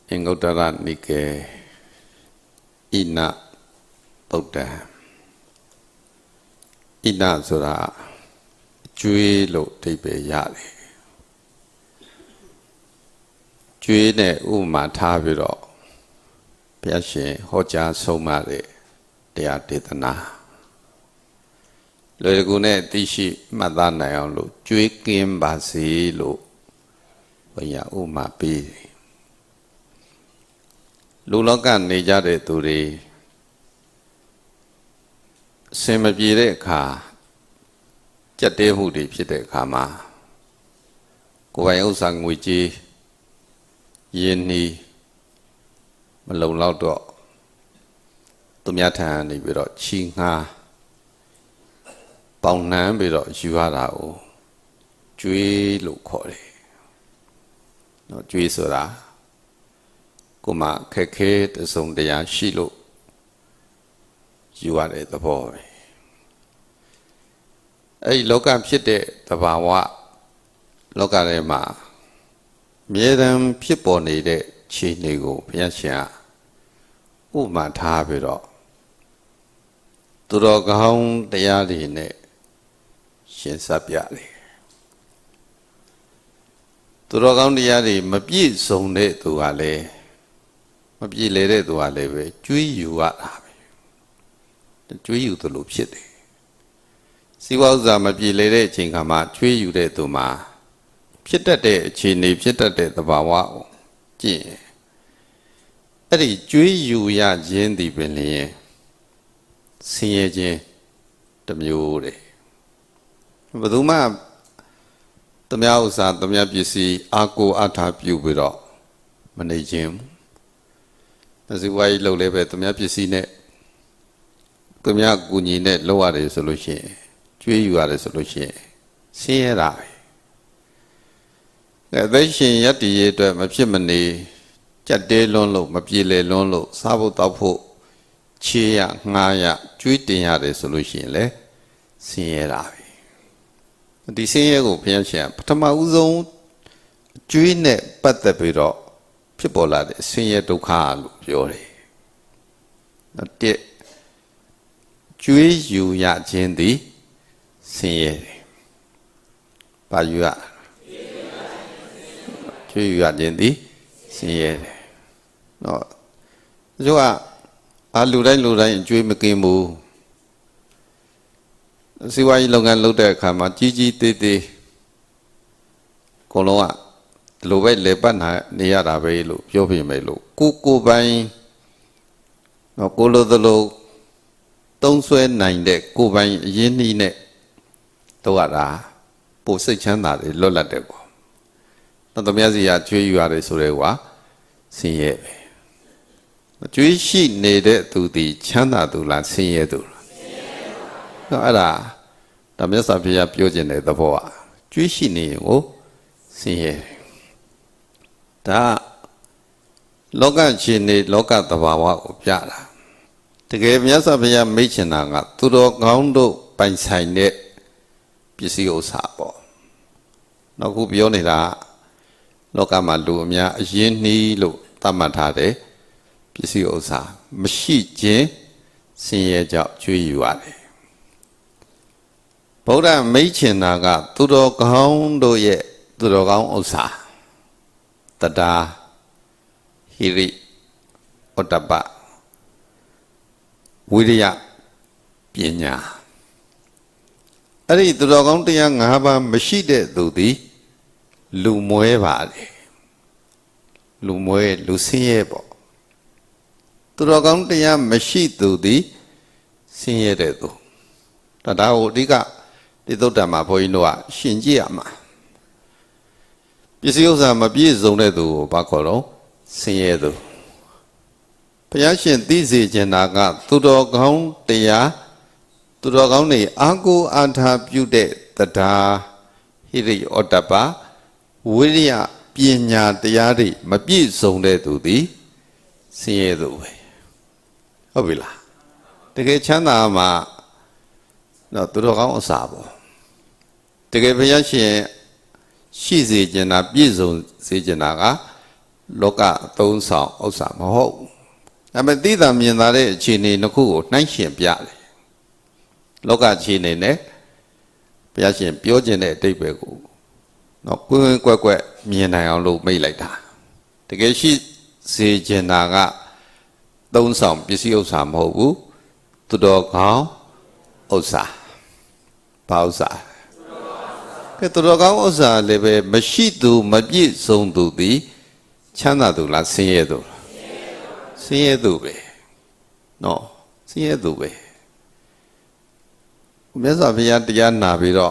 in Uttara Nike Ina Buddha Ina Sura Chui Lo Tipe Yali Chui Ne Uma Taviro Piashi Hoja Somari Dea Ditana Lurgune Tishi Madana Lu Chui Kim Basi Lu Vaya Uma Pi Lulakan Nijade Turi Semabire Ka Jate Hudi Pite Kama Kuwayo Sang Wiji Yeni Malaudo Tumyata Nibiro Chinga Paunan Biro Juarao Jui Lukore No Jui Sura Kuma Keke the Song de Shilo You are the boy. A local pite the Bawa Lokalema Miedam people needed Chinigo Piacia Uma Tabiro Turogahon de Yadine Shinsapiali Turogan de Yadi Mabi Sonde to Ale Mabi lede to Aleve Jui you are the Jui you to loop shitty. Siwaza Mabi lede Chinkama Jui you de to ma Pitate Chini Pitate the Bawa Ji Eddie Jui you ya Jin the Benny See Jin the Mule Baduma the Miausa, the Miabisi, Ako Ata Pubiro, Managim. As the way low level, the Miabisi net, the Miaguni net lower resolution, you are a solution. See it I. They say Yati, Mapimani, Jade Lonlo, Mapile Lonlo, Sabo Tapo, Chia, Naya, Juiting a resolution, le, see it I. The same go Piacia, Patamauzo, Juine, but the Biro, people are the senior to Carl, Yori. Not yet. Jui you ya jendi, senior. But you are. Jui you are jendi, senior. No. You are Lurai, Jui Makimu. See why you long and look at Kama, Gigi Titi Koloa, Lowe Lebana, Niara Velu, Yobi Melu, Kuku Bain, no Kolo the low, don't swear 9 de, Kubain, Yeni ne, Toara, Posechana, Lola Debo. Not the Mazia, you are a Surewa, see it. But you she needed to the Chana to la see it. No, ada. The Messapia Pugin the Boa. Juishini, oh, see here. Da Logan Chini, Loka the Bawa of Yara. The game Yasapia Machinanga, Tudo Gaundo, Pansine, Pisio Sabo. No Cubionida, Locamalumia, Yeni Lu, Tamatade, Pisio Sa, Machi, see job to you are. Boda Machinaga, Tudo Gaundo ye, Tudo Gaun Osa, Tada, Hiri, Otaba, Widia, Piena. Ari Tudo Gaunti young Haba Machide Dudi, Lumoe, Lumoe, Luciebo. Tudo Gaunti young Machi Dudi, Sieredo. Tada Diga. The Dotama Poinoa, Shinjiama. Pisiosa Mabizo do Bacolo, Siedo. Piashin Dizzy Genaga, Tudo Gaun, Dea, Tudo Gauni, Angu Anta Bude, Tata, Hiri Otapa, Willia, Piena, Diari, Mabizo do thee, Siedo. Obila. The Gachana ma. No, Tudo Gaun Sabo. The Gaviashi, she's a Jena Bizo, Sijanaga, လောကသုံးဆောင်ဥစ္စာမဟုတ်ဒါပေမဲ့သိတာမြင်သာတဲ့အခြေအနေတစ်ခုကိုနှိုင်းယှဉ်ပြတယ်လောကအခြေအနေနဲ့ဘုရားရှင်ပြောခြင်းတဲ့အတိတ်ပဲကိုနော်ကွင်းကွက်ကွက်မြင်နိုင်အောင်လို့မိတ်လိုက်တာတကယ်ရှိစေခြင်းတာကသုံးဆောင်ပစ္စည်းဥစ္စာမဟုတ်ဘူးသူတော်ကောင်းဥစ္စာဘာဥစ္စာကဲသူတော်ကောင်းဥစ္စာလည်းပဲမရှိသူမပြည့်စုံသူသည်ချမ်းသာသူလားဆင်းရဲသူဆင်းရဲသူပဲနော်ဆင်းရဲသူပဲမြတ်စွာဘုရားတရားနာပြီးတော့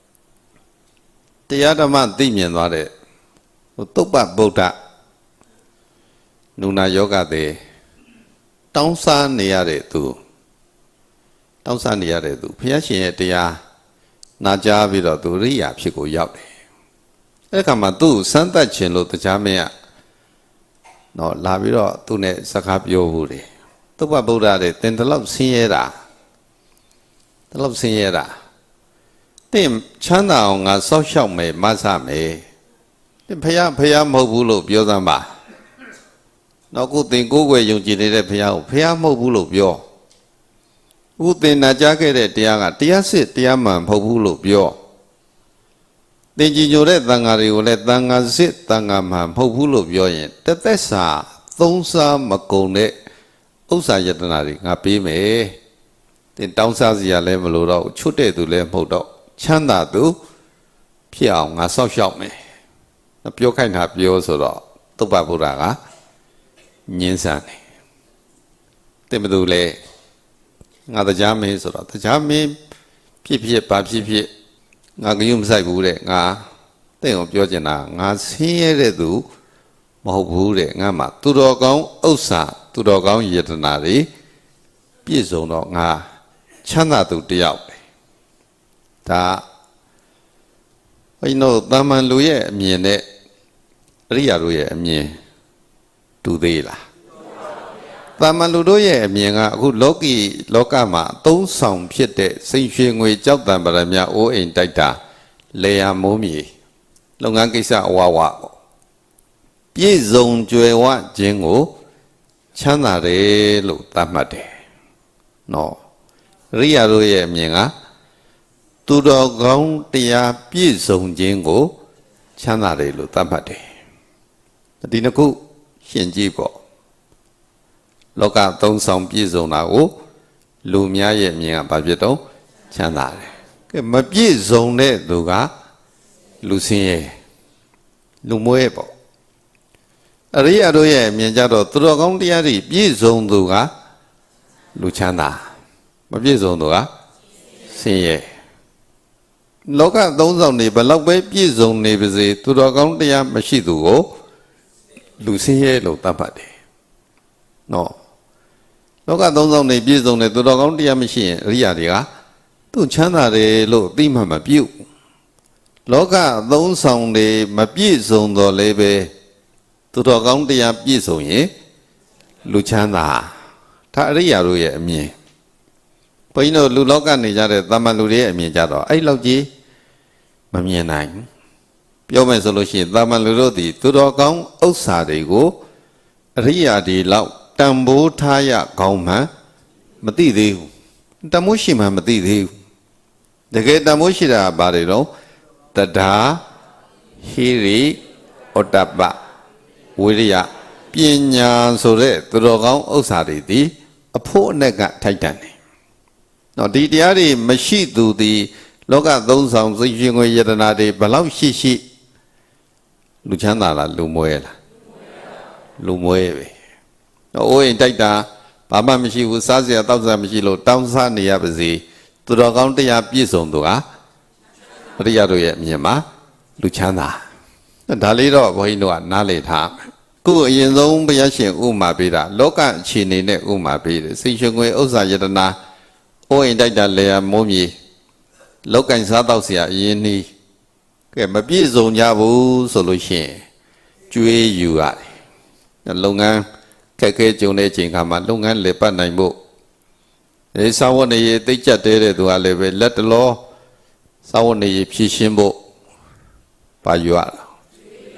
တရားဓမ္မသိမြင်သွားတဲ့သုပ္ပဗုဒ္ဓနုနာယောဂတဲ့တောင်းစားနေရတဲ့သူတောင်းစားနေရတဲ့သူဘုရားရှင်ရဲ့တရားနာကြားပြီးတော့သူရိယာဖြစ်ကိုရောက်တယ်အဲ့ဒီခါမှာသူ့စမ်းသပ်ခြင်းလို့တရားမင်းကနော်လာပြီးတော့သူနဲ့စကားပြောဘူးတယ်သုပ္ပဗုဒ္ဓတဲ့သင်တလောက်ဆင်းရဲတာတလောက်ဆင်းရဲတာသင်ချမ်းသာအောင်ငါစောက်ရှောက်မယ်မဆမယ်သင်ဖះမဟုတ်ဘူးလို့ပြောစမ်းပါနောက်ခုသင်ကိုယ်ွယ်ယုံကြည်နေတဲ့ဖះကိုဖះမဟုတ်ဘူးလို့ပြောအခုသင်နာကြားခဲ့တဲ့တရားကတရားစစ်တရားမှန်မဟုတ်ဘူးလို့ပြောသင်ကြည်ညိုတဲ့သံဃာတွေကိုလည်းသံဃာစစ်သံဃာမှန်မဟုတ်ဘူးလို့ပြောရင်တသက်စာသုံးစားမကုန်တဲ့ဥစ္စာယတနာတွေငါပေးမယ်သင်တောင်းစားစရာလည်းမလိုတော့ချွတ်တဲ့သူလည်းမဟုတ်တော့ချမ်းသာသူဖြစ်အောင်ငါစောက်ရှောက်မယ်ပြောခိုင်းတာပြောဆိုတော့သုပ္ပဗုဒ္ဓကညင်းဆန်တယ်တင်မသူလဲငါတရားမင်းဆိုတော့တရားမင်းဖြစ်ဘာဖြစ်ငါကယူမဆိုင်ဘူးတဲ့ငါတဲ့ကိုပြောချင်တာငါဆင်းရဲတဲ့သူမဟုတ်ဘူးတဲ့ငါမှသူတော်ကောင်းဥစ္စာသူတော်ကောင်းယတနာတွေပြည့်စုံတော့ငါချမ်းသာသူတယောက်ပဲဒါဘုန်းကြီးတို့တာမန်လူရဲ့အမြင်နဲ့အရိယာတို့ရဲ့အမြင်တူသေးလားတာမန်လူတို့ရဲ့အမြင်ကအခုလောကမှာသုံးဆောင်ဖြစ်တဲ့စိန်ရွှေငွေကြောက်တံပရမအိုးအိမ်တိုက်တာလေယာမိုးမြေလုပ်ငန်းကိစ္စအဝဝပေါ့ပြည့်စုံကြွယ်ဝခြင်းကိုချမ်းသာတယ်လို့သတ်မှတ်တယ်နော်အရိယာတို့ရဲ့အမြင်ကသူတော်ကောင်းတရားပြည့်စုံခြင်းကိုချမ်းသာတယ်လို့သတ်မှတ်တယ်ဒီနှစ်ခုရှင်းကြည့်ပေါ့လောကသုံးဆောင်ပြည့်စုံတာကိုလူများရဲ့အမြင်ကဘာဖြစ်တော့ချမ်းသာတယ်ကဲမပြည့်စုံတဲ့သူကလူဆင်းရဲလူမွဲပေါ့အရိယာတို့ရဲ့အမြင်ကြတော့သူတော်ကောင်းတရားတွေပြည့်စုံသူကလူချမ်းသာမပြည့်စုံသူကဆင်းရဲလောကသုံးဆောင်နေဘလောက်ပဲပြည့်စုံနေပါစေသူတော်ကောင်းတရားမရှိသူကိုလူဆင်းရဲလို့သတ်မှတ်တယ်နော်လောကသုံးဆောင်နေပြည့်စုံနေသူတော်ကောင်းတရားမရှိရင်အရိယာတွေကသူချမ်းသာတယ်လို့သိမှမပြုလောကသုံးဆောင်နေမပြည့်စုံတော့လည်းပဲသူတော်ကောင်းတရားပြည့်စုံရင်လူချမ်းသာဒါအရိယာတို့ရဲ့အမြင်ဘုန်းကြီးတို့လူလောကနေကြတဲ့တာမန်လူတွေရဲ့အမြင်ကြတော့အဲ့လောက်ကြီးမမြင်နိုင်ပြောမယ်ဆိုလို့ရှိရင်တာမန်လူတို့ဒီသူတော်ကောင်းဥစ္စာတွေကိုအရိယာတွေလောက်တန်ဖိုးထားရကောင်းမှမသိသေးဘူးတန်ဖိုးရှိမှမသိသေးဘူးတကယ်တန်ဖိုးရှိတာဘာတွေတော့တရားဟိရိဩတ္တပဝိရိယပညာဆိုတဲ့သူတော်ကောင်းဥစ္စာတွေဒီအဖို့အနဲ့ကထိုက်တန်တယ်နော်ဒီတရားတွေမရှိသူဒီလောကသုံးဆောင်စိတ်ရှင်ငွေယတနာတွေဘလောက်ရှိလူချမ်းသာလားလူမွဲလားလူမွဲပဲအိုးအိမ်တိုက်တာဘာမှမရှိဘူးစားစရာတောက်စရာမရှိလို့တောင်းစားနေရပါစေသူတော်ကောင်းတရားပြည့်စုံသူဟာပရိယတ်တို့ရဲ့အမြင်မှာလူချမ်းသာဒါလေးတော့ဘုန်းကြီးတို့ကနားလည်ထားခုအရင်ဆုံးဘုရားရှင်ဥမာပေးတာလောကအခြေအနေနဲ့ဥမာပေးတယ်စိတ်ရှင်ငွေဥစ္စာယတနာအိုးအိမ်တိုက်တာလေယာမိုးမြေလောက်ကင်စားတော့เสียအရင်နီးကဲမပြည့်စုံကြဘူးဆိုလို့ရှိရင်ကျွေးယူရတယ်လုပ်ငန်းခက်ခဲကြုံတဲ့ချိန်ခါမှာလုပ်ငန်းလည်ပတ်နိုင်ဖို့ဒီစာဝတ်နေရေးသိကျက်တဲ့သူကလည်းပဲလက်တလောစာဝတ်နေရေးဖြည့်ရှင်းဖို့ပါယူရတာက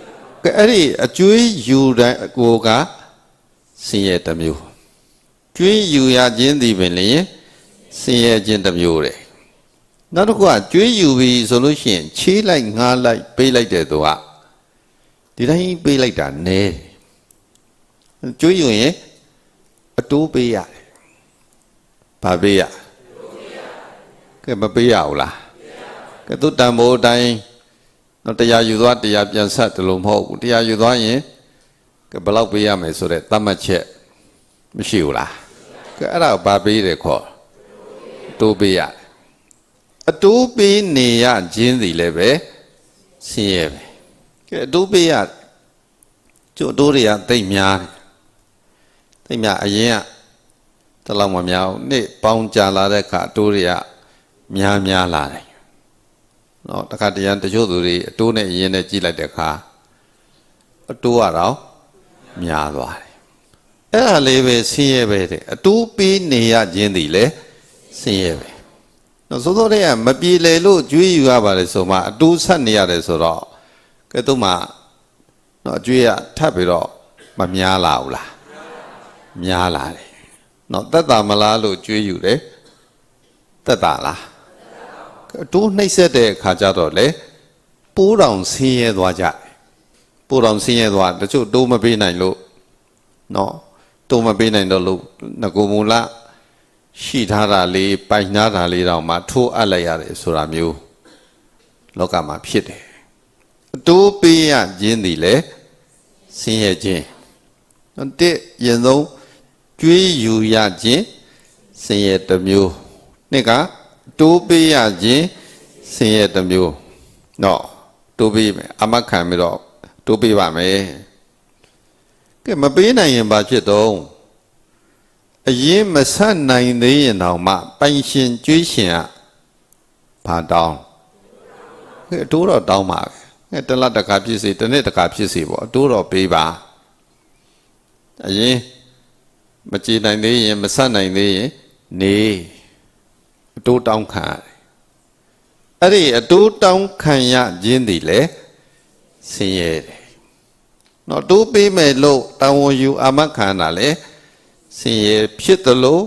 အဲ့ဒီအကျွေးယူတဲ့ကိုကဆင်းရဲတစ်မျိုးကျွေးယူရခြင်းသည်ပင်လျင်ဆင်းရဲခြင်းတစ်မျိုးတဲ့နောက်တစ်ခုကကျွေးယူပြီဆိုလို့ရှိရင်ချေးလိုက်ငှားလိုက်ပေးလိုက်တဲ့သူကဒီတိုင်းပေးလိုက်တာနည်းကျွေးယူရင်အတိုးပေးရတယ်ဘာပေးရကဲမပေးရဘူးလားကဲသူတန်ဖိုးတိုင်းတော့တရားယူသွားတရားပြန်ဆက်တယ်လို့မဟုတ်ဘူးတရားယူသွားရင်ကဲဘယ်လောက်ပေးရမယ်ဆိုတဲ့သတ်မှတ်ချက်မရှိဘူးလားကဲအဲ့ဒါဘာပေးတယ်ခေါ်အတိုးပေးရတယ်အတိုးပေးနေရခြင်းစီလည်းပဲဆင်းရဲပဲကဲအတိုးပေးရကျို့အတိုးတွေကသိမ့်များတယ်သိမ့်များအရင်ကတလောက်မများဘူးနေ့ပေါင်းကြာလာတဲ့အခါအတိုးတွေကများလာတယ်နော်တခါတရံတချို့သူတွေအတိုးနဲ့အရင်နဲ့ကြည့်လိုက်တဲ့အခါအတိုးကတော့များသွားတယ်အဲ့ဒါလေးပဲဆင်းရဲပဲတဲ့အတိုးပေးနေရခြင်းသည်လည်းဆင်းရဲပဲနော်သို့သော်လည်းမပြေလည်လို့ကြွေးယူရပါတယ်ဆိုမှအတိုးဆက်နေရတယ်ဆိုတော့ကဲသူမှနော်ကြွေးရထပ်ပြီးတော့မများလာဘူးလားများလာတယ်နော်သက်တာမလားလို့ကြွေးယူတယ်သက်တာလားအတိုးနှိမ့်ဆက်တဲ့အခါကျတော့လေပိုးတောင်ဆင်းရဲသွားကြတယ်ပိုးတောင်ဆင်းရဲသွားတချို့တိုးမပေးနိုင်လို့နော်တိုးမပေးနိုင်တော့လို့ငကိုမူလရှိထားတာလေးပိုင်နာတာလေးတောင်မှထိုးအပ်လိုက်ရတယ်ဆိုတာမျိုးလောကမှာဖြစ်တယ်အတိုးပေးရခြင်းသည်လေဆင်းရဲခြင်းတဲ့ရင်ဆုံးကျွေးယူရခြင်းဆင်းရဲတစ်မျိုးနှစ်ကတိုးပေးရခြင်းဆင်းရဲတစ်မျိုးနော်တိုးပေးမယ်အမခံပြီးတော့တိုးပေးပါမယ်ကဲမပေးနိုင်ရင်ဘာဖြစ်တော့အရင်မဆက်နိုင်သေးရင်တောင်မှပိုင်ရှင်ကျွေးရှင်ကဘာတောင်းကဲအတိုးတော့တောင်းပါပဲတလတ်တခါဖြစ်စေတစ်နှစ်တခါဖြစ်စေပေါ့အတိုးတော့ပေးပါအရင်မကြည်နိုင်သေးရင်မဆက်နိုင်သေးရင်နေအတိုးတောင်းခံရတယ်အဲ့ဒီအတိုးတောင်းခံရခြင်းသည်လေဆင်းရဲတယ်နော်တိုးပေးမယ်လို့တာဝန်ယူအာမခံတာလေဆင်းရဲဖြစ်သလို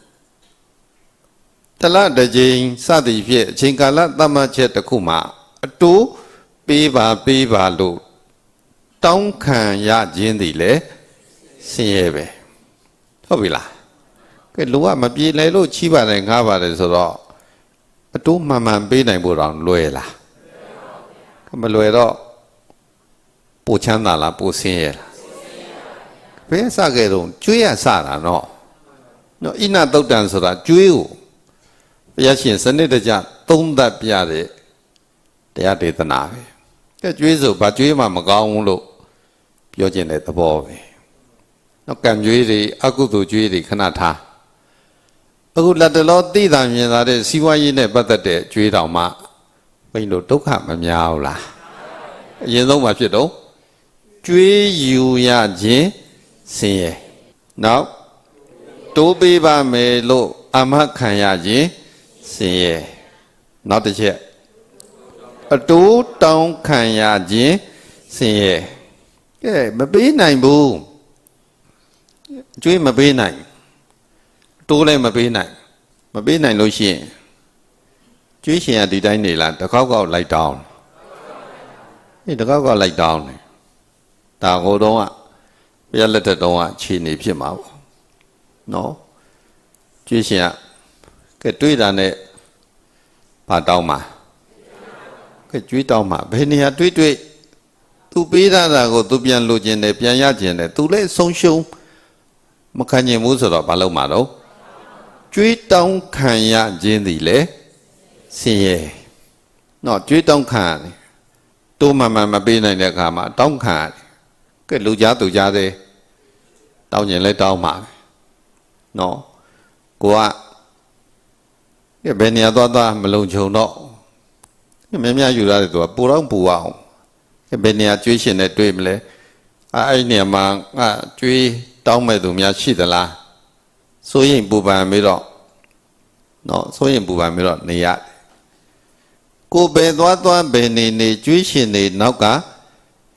တလတစ်ကြိမ်စသည်ဖြင့်အချိန်ကာလသတ်မှတ်ချက်တစ်ခုမှာအတိုးပေးပါလို့တောင်းခံရခြင်းသည်လေဆင်းရဲပဲဟုတ်ပြီလားကဲလူကမပြေလဲလို့ချီးပါတယ်ငားပါတယ်ဆိုတော့အတိုးမှန်မှန်ပေးနိုင်ဖို့တော့လွယ်လားမလွယ်တော့ပိုချမ်းသာလားပိုဆင်းရဲလားဘယ်စခဲ့တော့ကျွေးရစတာနော်နော်ဣနသုတ်တံဆိုတာကျွေးကိုဘုရားရှင်စနစ်တကျသုံးသပ်ပြတဲ့တရားဒေသနာပဲကဲကျွေးဆိုဘာကျွေးမှမကောင်းဘူးလို့ပြောခြင်းတဲ့သဘောပဲနော်ကံကျွေးတွေအကုသိုလ်ကျွေးတွေခဏထားအခုလက်တလောသိတာမြင်တာတဲ့စီးပွားရေးနဲ့ပတ်သက်တဲ့ကျွေးတော်မှဘိန်းတို့ဒုက္ခမများဘူးလားအရင်ဆုံးမှဖြစ်တော့ကျွေးယူရခြင်းဆင်းရဲနောက်တိုးပေးပါမယ်လို့အာမခံရခြင်းဆင်းရဲနောက်တစ်ချက်အတိုးတောင်းခံရခြင်းဆင်းရဲကဲမပေးနိုင်ဘူးကျွေးမပေးနိုင်တိုးလည်းမပေးနိုင်လို့ရှိရင်ကျွေးရှင်ကဒီတိုင်းနေလားတစ်ခေါက်လိုက်တောင်းတစ်ခေါက်လိုက်တောင်းတယ်ဒါကိုတော့ဘုရားလက်ထက်တော့ခြေနေဖြစ်မှာပေါ့နော်ကျွေးရှင်ကကဲတွေးတာနဲ့ဘာတောင်းမှာကဲကျွေးတောင်းမှာဘယ်နေရာတွေးသူပေးတာကိုသူပြန်လိုချင်တယ်ပြန်ရချင်တယ်သူလည်းဆုံးရှုံးမခံကျင်ဘူးဆိုတော့ဘာလုပ်မှာတော့ကျွေးတောင်းခံရခြင်းသည်လေဆင်းရဲနော်ကျွေးတောင်းခံရတယ်တိုးမှန်မပေးနိုင်တဲ့အခါမှာတောင်းခံရတယ်ကဲလူကြားသူကြားသေးတောင်းကျင်လဲတောင်းပါပဲနော်ကိုကဘယ်နေရာသွားမလုံခြုံတော့မြများယူရတယ်သူကပူတော့ပူအောင်ဘယ်နေရာကျွေးရှင်နဲ့တွေ့မလဲအဲ့နေရာမှာကျွေးတောင်းမဲ့သူများရှိသလားစိုးရင်ပူပန်ပြီးတော့နော်စိုးရင်ပူပန်ပြီးတော့နေရကိုပဲသွားဘယ်နေကျွေးရှင်နေနောက်ကတ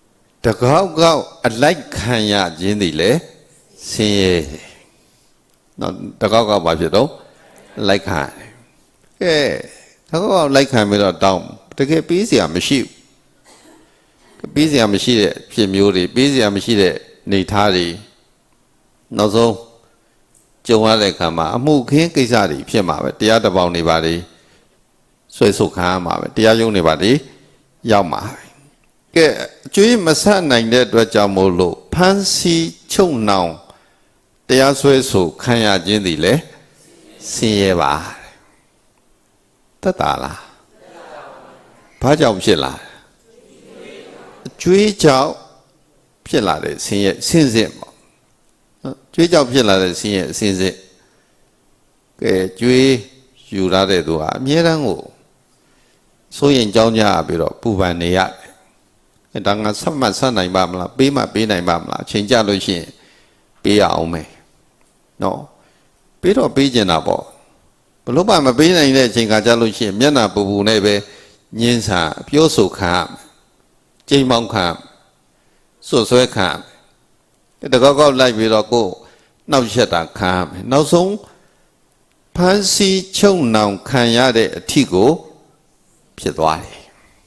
ကောက်ကောက်အလိုက်ခံရခြင်းသည်လေဆင်းရဲတယ်နော်တကောက်ကောက်ဘာဖြစ်တော့လိုက်ခံတယ်ကဲတကောက်ကောက်လိုက်ခံပြီးတော့တောင်းတကယ်ပေးစရာမရှိဘူးပေးစရာမရှိတဲ့ဖြစ်မျိုးတွေပေးစရာမရှိတဲ့နေသားတွေနောက်ဆုံးကြုံရတဲ့အခါမှာအမှုခင်းကိစ္စတွေဖြစ်မှာပဲတရားတစ်ပေါင်းနေပါလေဆွဲဆုတ်ခံရမှာပဲတရားရုံးနေပါလေရောက်မှာကဲအကျွေးမဆတ်နိုင်တဲ့အတွက်ကြောင့်မို့လို့ဖန်စီချုပ်နှောင်တရားဆွဲဆိုခံရခြင်းသည်လေဆင်းရဲပါတတ်တာလားဘာကြောင့်ဖြစ်လာအကျွေးကြောင့်ဖြစ်လာတဲ့ဆင်းရဲဆင်းစစ်ပေါ့ကျွေးကြောင့်ဖြစ်လာတဲ့ဆင်းရဲဆင်းစစ်ကဲကျွေးယူရတဲ့သူဟာအမြဲတမ်းကိုစိုးရင်ကြောင်းကြပြီးတော့ပူပန်နေရတယ်ဒါငါဆက်မှတ်ဆက်နိုင်ပါမလားပေးမှပေးနိုင်ပါမလားအချိန်ကြလို့ရှိရင်ပေးရအောင်မယ်နော်ပေးတော့ပေးကျင်တာပေါ့ဘလို့မှမပေးနိုင်တဲ့အချိန်ကကြလို့ရှိရင်မျက်နှာပူပူနဲ့ပဲညင်းဆာပြောဆိုခံရကြိမ်မောင်းခံဆွဆွဲခံတကောက်ကောက်လိုက်ပြီးတော့ကိုနှောက်ရက်တာခံရမယ်နောက်ဆုံးဖန်စီချုပ်နှောင်ခံရတဲ့အထီကိုဖြစ်သွားတယ်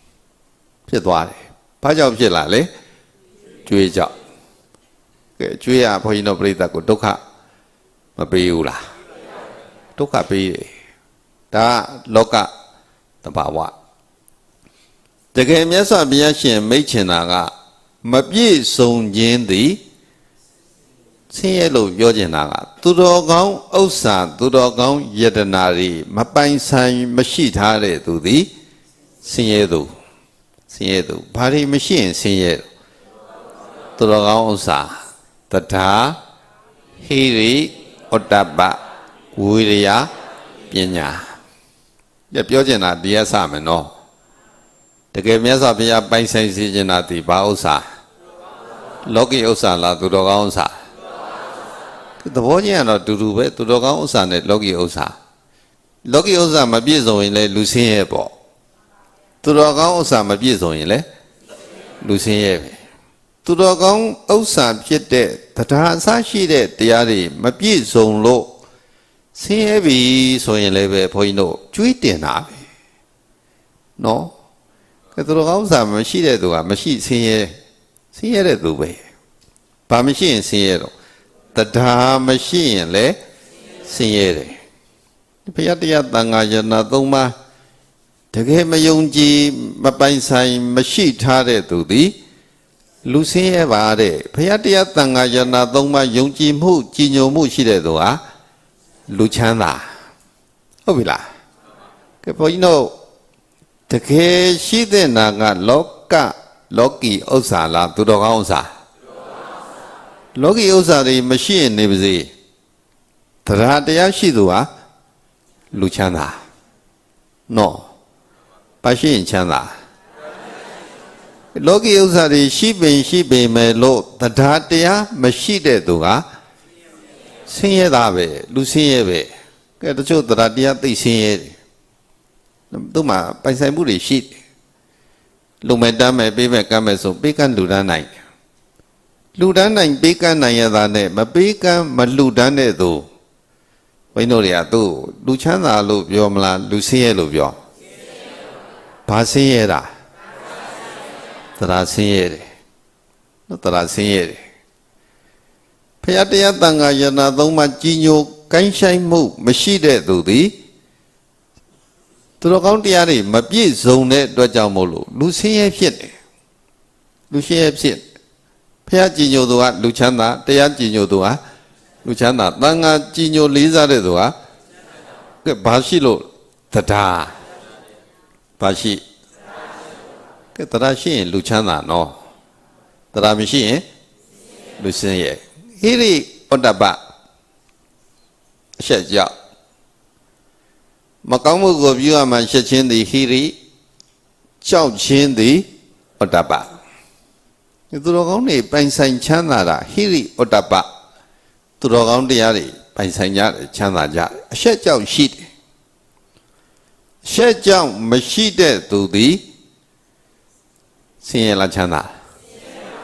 ဘာကြောင့်ဖြစ်လာလဲကျွေးကြောင့်ကဲကျွေးရဘုန်းကြီးတို့ပြိဿကိုဒုက္ခမပေးဘူးလားဒုက္ခပေးတယ်ဒါလောကသဘာဝတကယ်မြတ်စွာဘုရားရှင်မိတ်ချင်တာကမပြည့်စုံခြင်းသည်ဆင်းရဲလို့ပြောချင်တာကသူတော်ကောင်းဥစ္စာသူတော်ကောင်းယတနာတွေမပိုင်ဆိုင်မရှိထားတဲ့သူသည်ဆင်းရဲသူဘာတွေမရှိရင်ဆင်းရဲသူတော်ကောင်းဥစ္စာတထာဟိရိဩတ္တပဝိရိယပညာပြောချင်တာဒီရစမယ်နော်တကယ်မြတ်စွာဘုရားပိုင်ဆိုင်စေချင်တာဒီဘာဥစ္စာလောကီဥစ္စာလားသူတော်ကောင်းဥစ္စာသဘောချင်းကတော့တူတူပဲသူတော်ကောင်းဥစ္စာနဲ့လောကီဥစ္စာမပြည့်စုံရင်လည်းလူဆင်းရဲပေါ့သူတော်ကောင်းဥစ္စာမပြည့်စုံရင်လည်းလူဆင်းရဲပဲသူတော်ကောင်းဥစ္စာဖြစ်တဲ့တရားအစရှိတဲ့တရားတွေမပြည့်စုံလို့ဆင်းရဲပြီဆိုရင်လည်းပဲဘုန်းကြီးတို့ကျွေးတင်တာပဲနော်သူတော်ကောင်းဥစ္စာမရှိတဲ့သူကမရှိဆင်းရဲတဲ့သူပဲဘာမရှိရင်ဆင်းရဲတော့တရားမရှိရင်လည်းဆင်းရဲတယ်ဘုရားတရားသံဃာယနာသုံးပါးတကယ်မယုံကြည်မပိုင်ဆိုင်မရှိထားတဲ့သူသည်လူဆင်းရဲပါတဲ့ဘုရားတရားသံဃာယနာသုံးပါးယုံကြည်မှုကြည်ညိုမှုရှိတဲ့သူဟာလူချမ်းသာဟုတ်ပြီလားကဲဘုန်းကြီးတို့တကယ်ရှိတဲ့နာကလောကီဥစ္စာလားသူတော်ကောင်းဥစ္စာလောကီဥစ္စာတွေမရှိရင်နေပါစေတရားရှိသူဟာလူချမ်းသာနော်ပါရှိရင်ချမ်းသာလောကီဥစ္စာတွေရှိပင်မဲ့လို့တရားမရှိတဲ့သူကဆင်းရဲတာပဲလူဆင်းရဲပဲကဲတချို့တရားသိဆင်းရဲတယ်သူ့မှာပိုင်ဆိုင်မှုတွေရှိတယ်လုံမဲ့တမ်းမဲ့ပေးမဲ့ကမ်းမဲ့ဆိုပေးကမ်းလူတန်းနိုင်ပေးကမ်းနိုင်ရတာနဲ့မပေးကမ်းမလူတန်းတဲ့သူဘိန်းတို့တွေကသူ့လူချမ်းသာလို့ပြောမလားလူဆင်းရဲလို့ပြောဘာဆင်းရဲတာတရားဆင်းရဲတယ်နော်တရားဆင်းရဲတယ်ဖရာတရားတန်ခါယနာသုံးပါးကြီးညိုကိုင်းဆိုင်မှုမရှိတဲ့သူသည်သူတော်ကောင်းတရားတွေမပြည့်စုံတဲ့အတွက်ကြောင့်မို့လို့လူဆင်းရဲဖြစ်တယ်လူဆင်းရဲဖြစ်ဖရာကြီးညိုသူကလူချမ်းသာတရားကြီးညိုသူကလူချမ်းသာတန်ခါကြီးညိုလေးစားတဲ့သူကဘာရှိလို့တရားဘာရှိကဲတရားရှိရင်လူချမ်းသာနော်တရားမရှိရင်လူဆင်းရဲဟိရိဩတ္တပအရှက်ကြောက်မကောင်းမှုကိုပြုရမှရှက်ခြင်းသည်ဟိရိကြောက်ခြင်းသည်ဩတ္တပသူတော်ကောင်းတွေပိုင်ဆိုင်ချမ်းသာတာဟိရိဩတ္တပသူတော်ကောင်းတရားတွေပိုင်ဆိုင်ကြတယ်ချမ်းသာကြတယ်အရှက်ကြောက်ရှိတယ်ရှက်ကြောက်မရှိတဲ့သူသည်ဆင်းရဲလားချမ်းသာ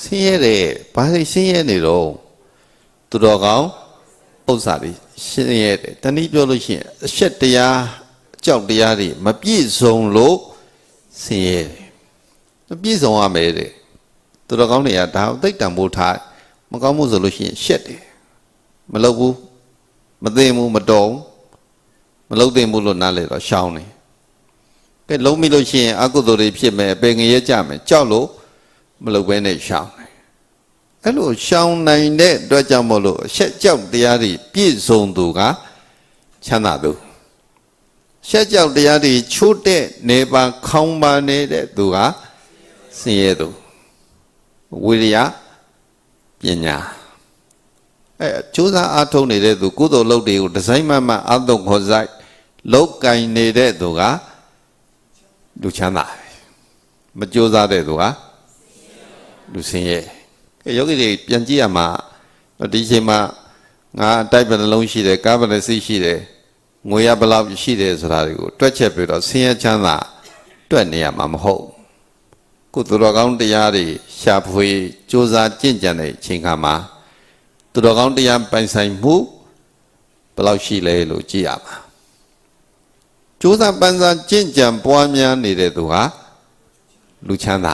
ဆင်းရဲတယ်ဘာလို့ဆင်းရဲနေတော့သူတော်ကောင်းဥစ္စာတွေဆင်းရဲတယ်တနည်းပြောလို့ရှိရင်အရှက်တရားကြောက်တရားတွေမပြည့်စုံလို့ဆင်းရဲတယ်မပြည့်စုံရမယ်တဲ့သူတော်ကောင်းတွေကဒါသိတံမိုးထားမကောင်းမှုဆိုလို့ရှိရင်ရှက်တယ်မလုပ်ဘူးမသိဘူးမတော်မလုပ်သိဘူးလို့နားလေတော့ရှောင်းတယ်ကဲလုံးမိလို့ရှိရင်အကုသိုလ်တွေဖြစ်မယ်ပင်ငရဲကြမယ်ကြောက်လို့မလုပ်ဘဲနဲ့ရှောင်းတယ်အဲ့လိုရှောင်းနိုင်တဲ့အတွက်ကြောင့်မို့လို့အရှက်ကြောက်တရားတွေပြည့်စုံသူကချမ်းသာသူရှက်ကြောက်တရားတွေချိုးတဲ့နေပါခေါင်းပါနေတဲ့သူကဆင်းရဲသူဝိရိယပညာကြိုးစားအားထုတ်နေတဲ့သူကုသိုလ်လုပ်တွေကိုဒီဇိုင်းမှအသုံးခေါ်ဆိုင်လောက်ကင်နေတဲ့သူကလူချမ်းသာမကြိုးစားတဲ့သူကလူဆင်းရဲယောဂီတွေပြန်ကြည့်ရမှာဒီချိန်မှာငါတိုက်ပနှလုံးရှိတယ်ကားပနှစိရှိတယ်ငွေရဘလောက်ရှိတယ်ဆိုတာတွေကိုတွက်ချက်ပြီးတော့ဆင်းရဲချမ်းသာတွက်နေရမှာမဟုတ်ကုသိုလ်တော်ကောင်းတရားတွေရှာဖွေကြိုးစားကြင့်ကြံတဲ့အချိန်ခါမှာသူတော်ကောင်းတရားပိုင်ဆိုင်မှုဘယ်လောက်ရှိလဲလို့ကြည့်ရမှာကြိုးစားပန်းစားကြင့်ကြံပွားများနေတဲ့သူဟာလူချမ်းသာ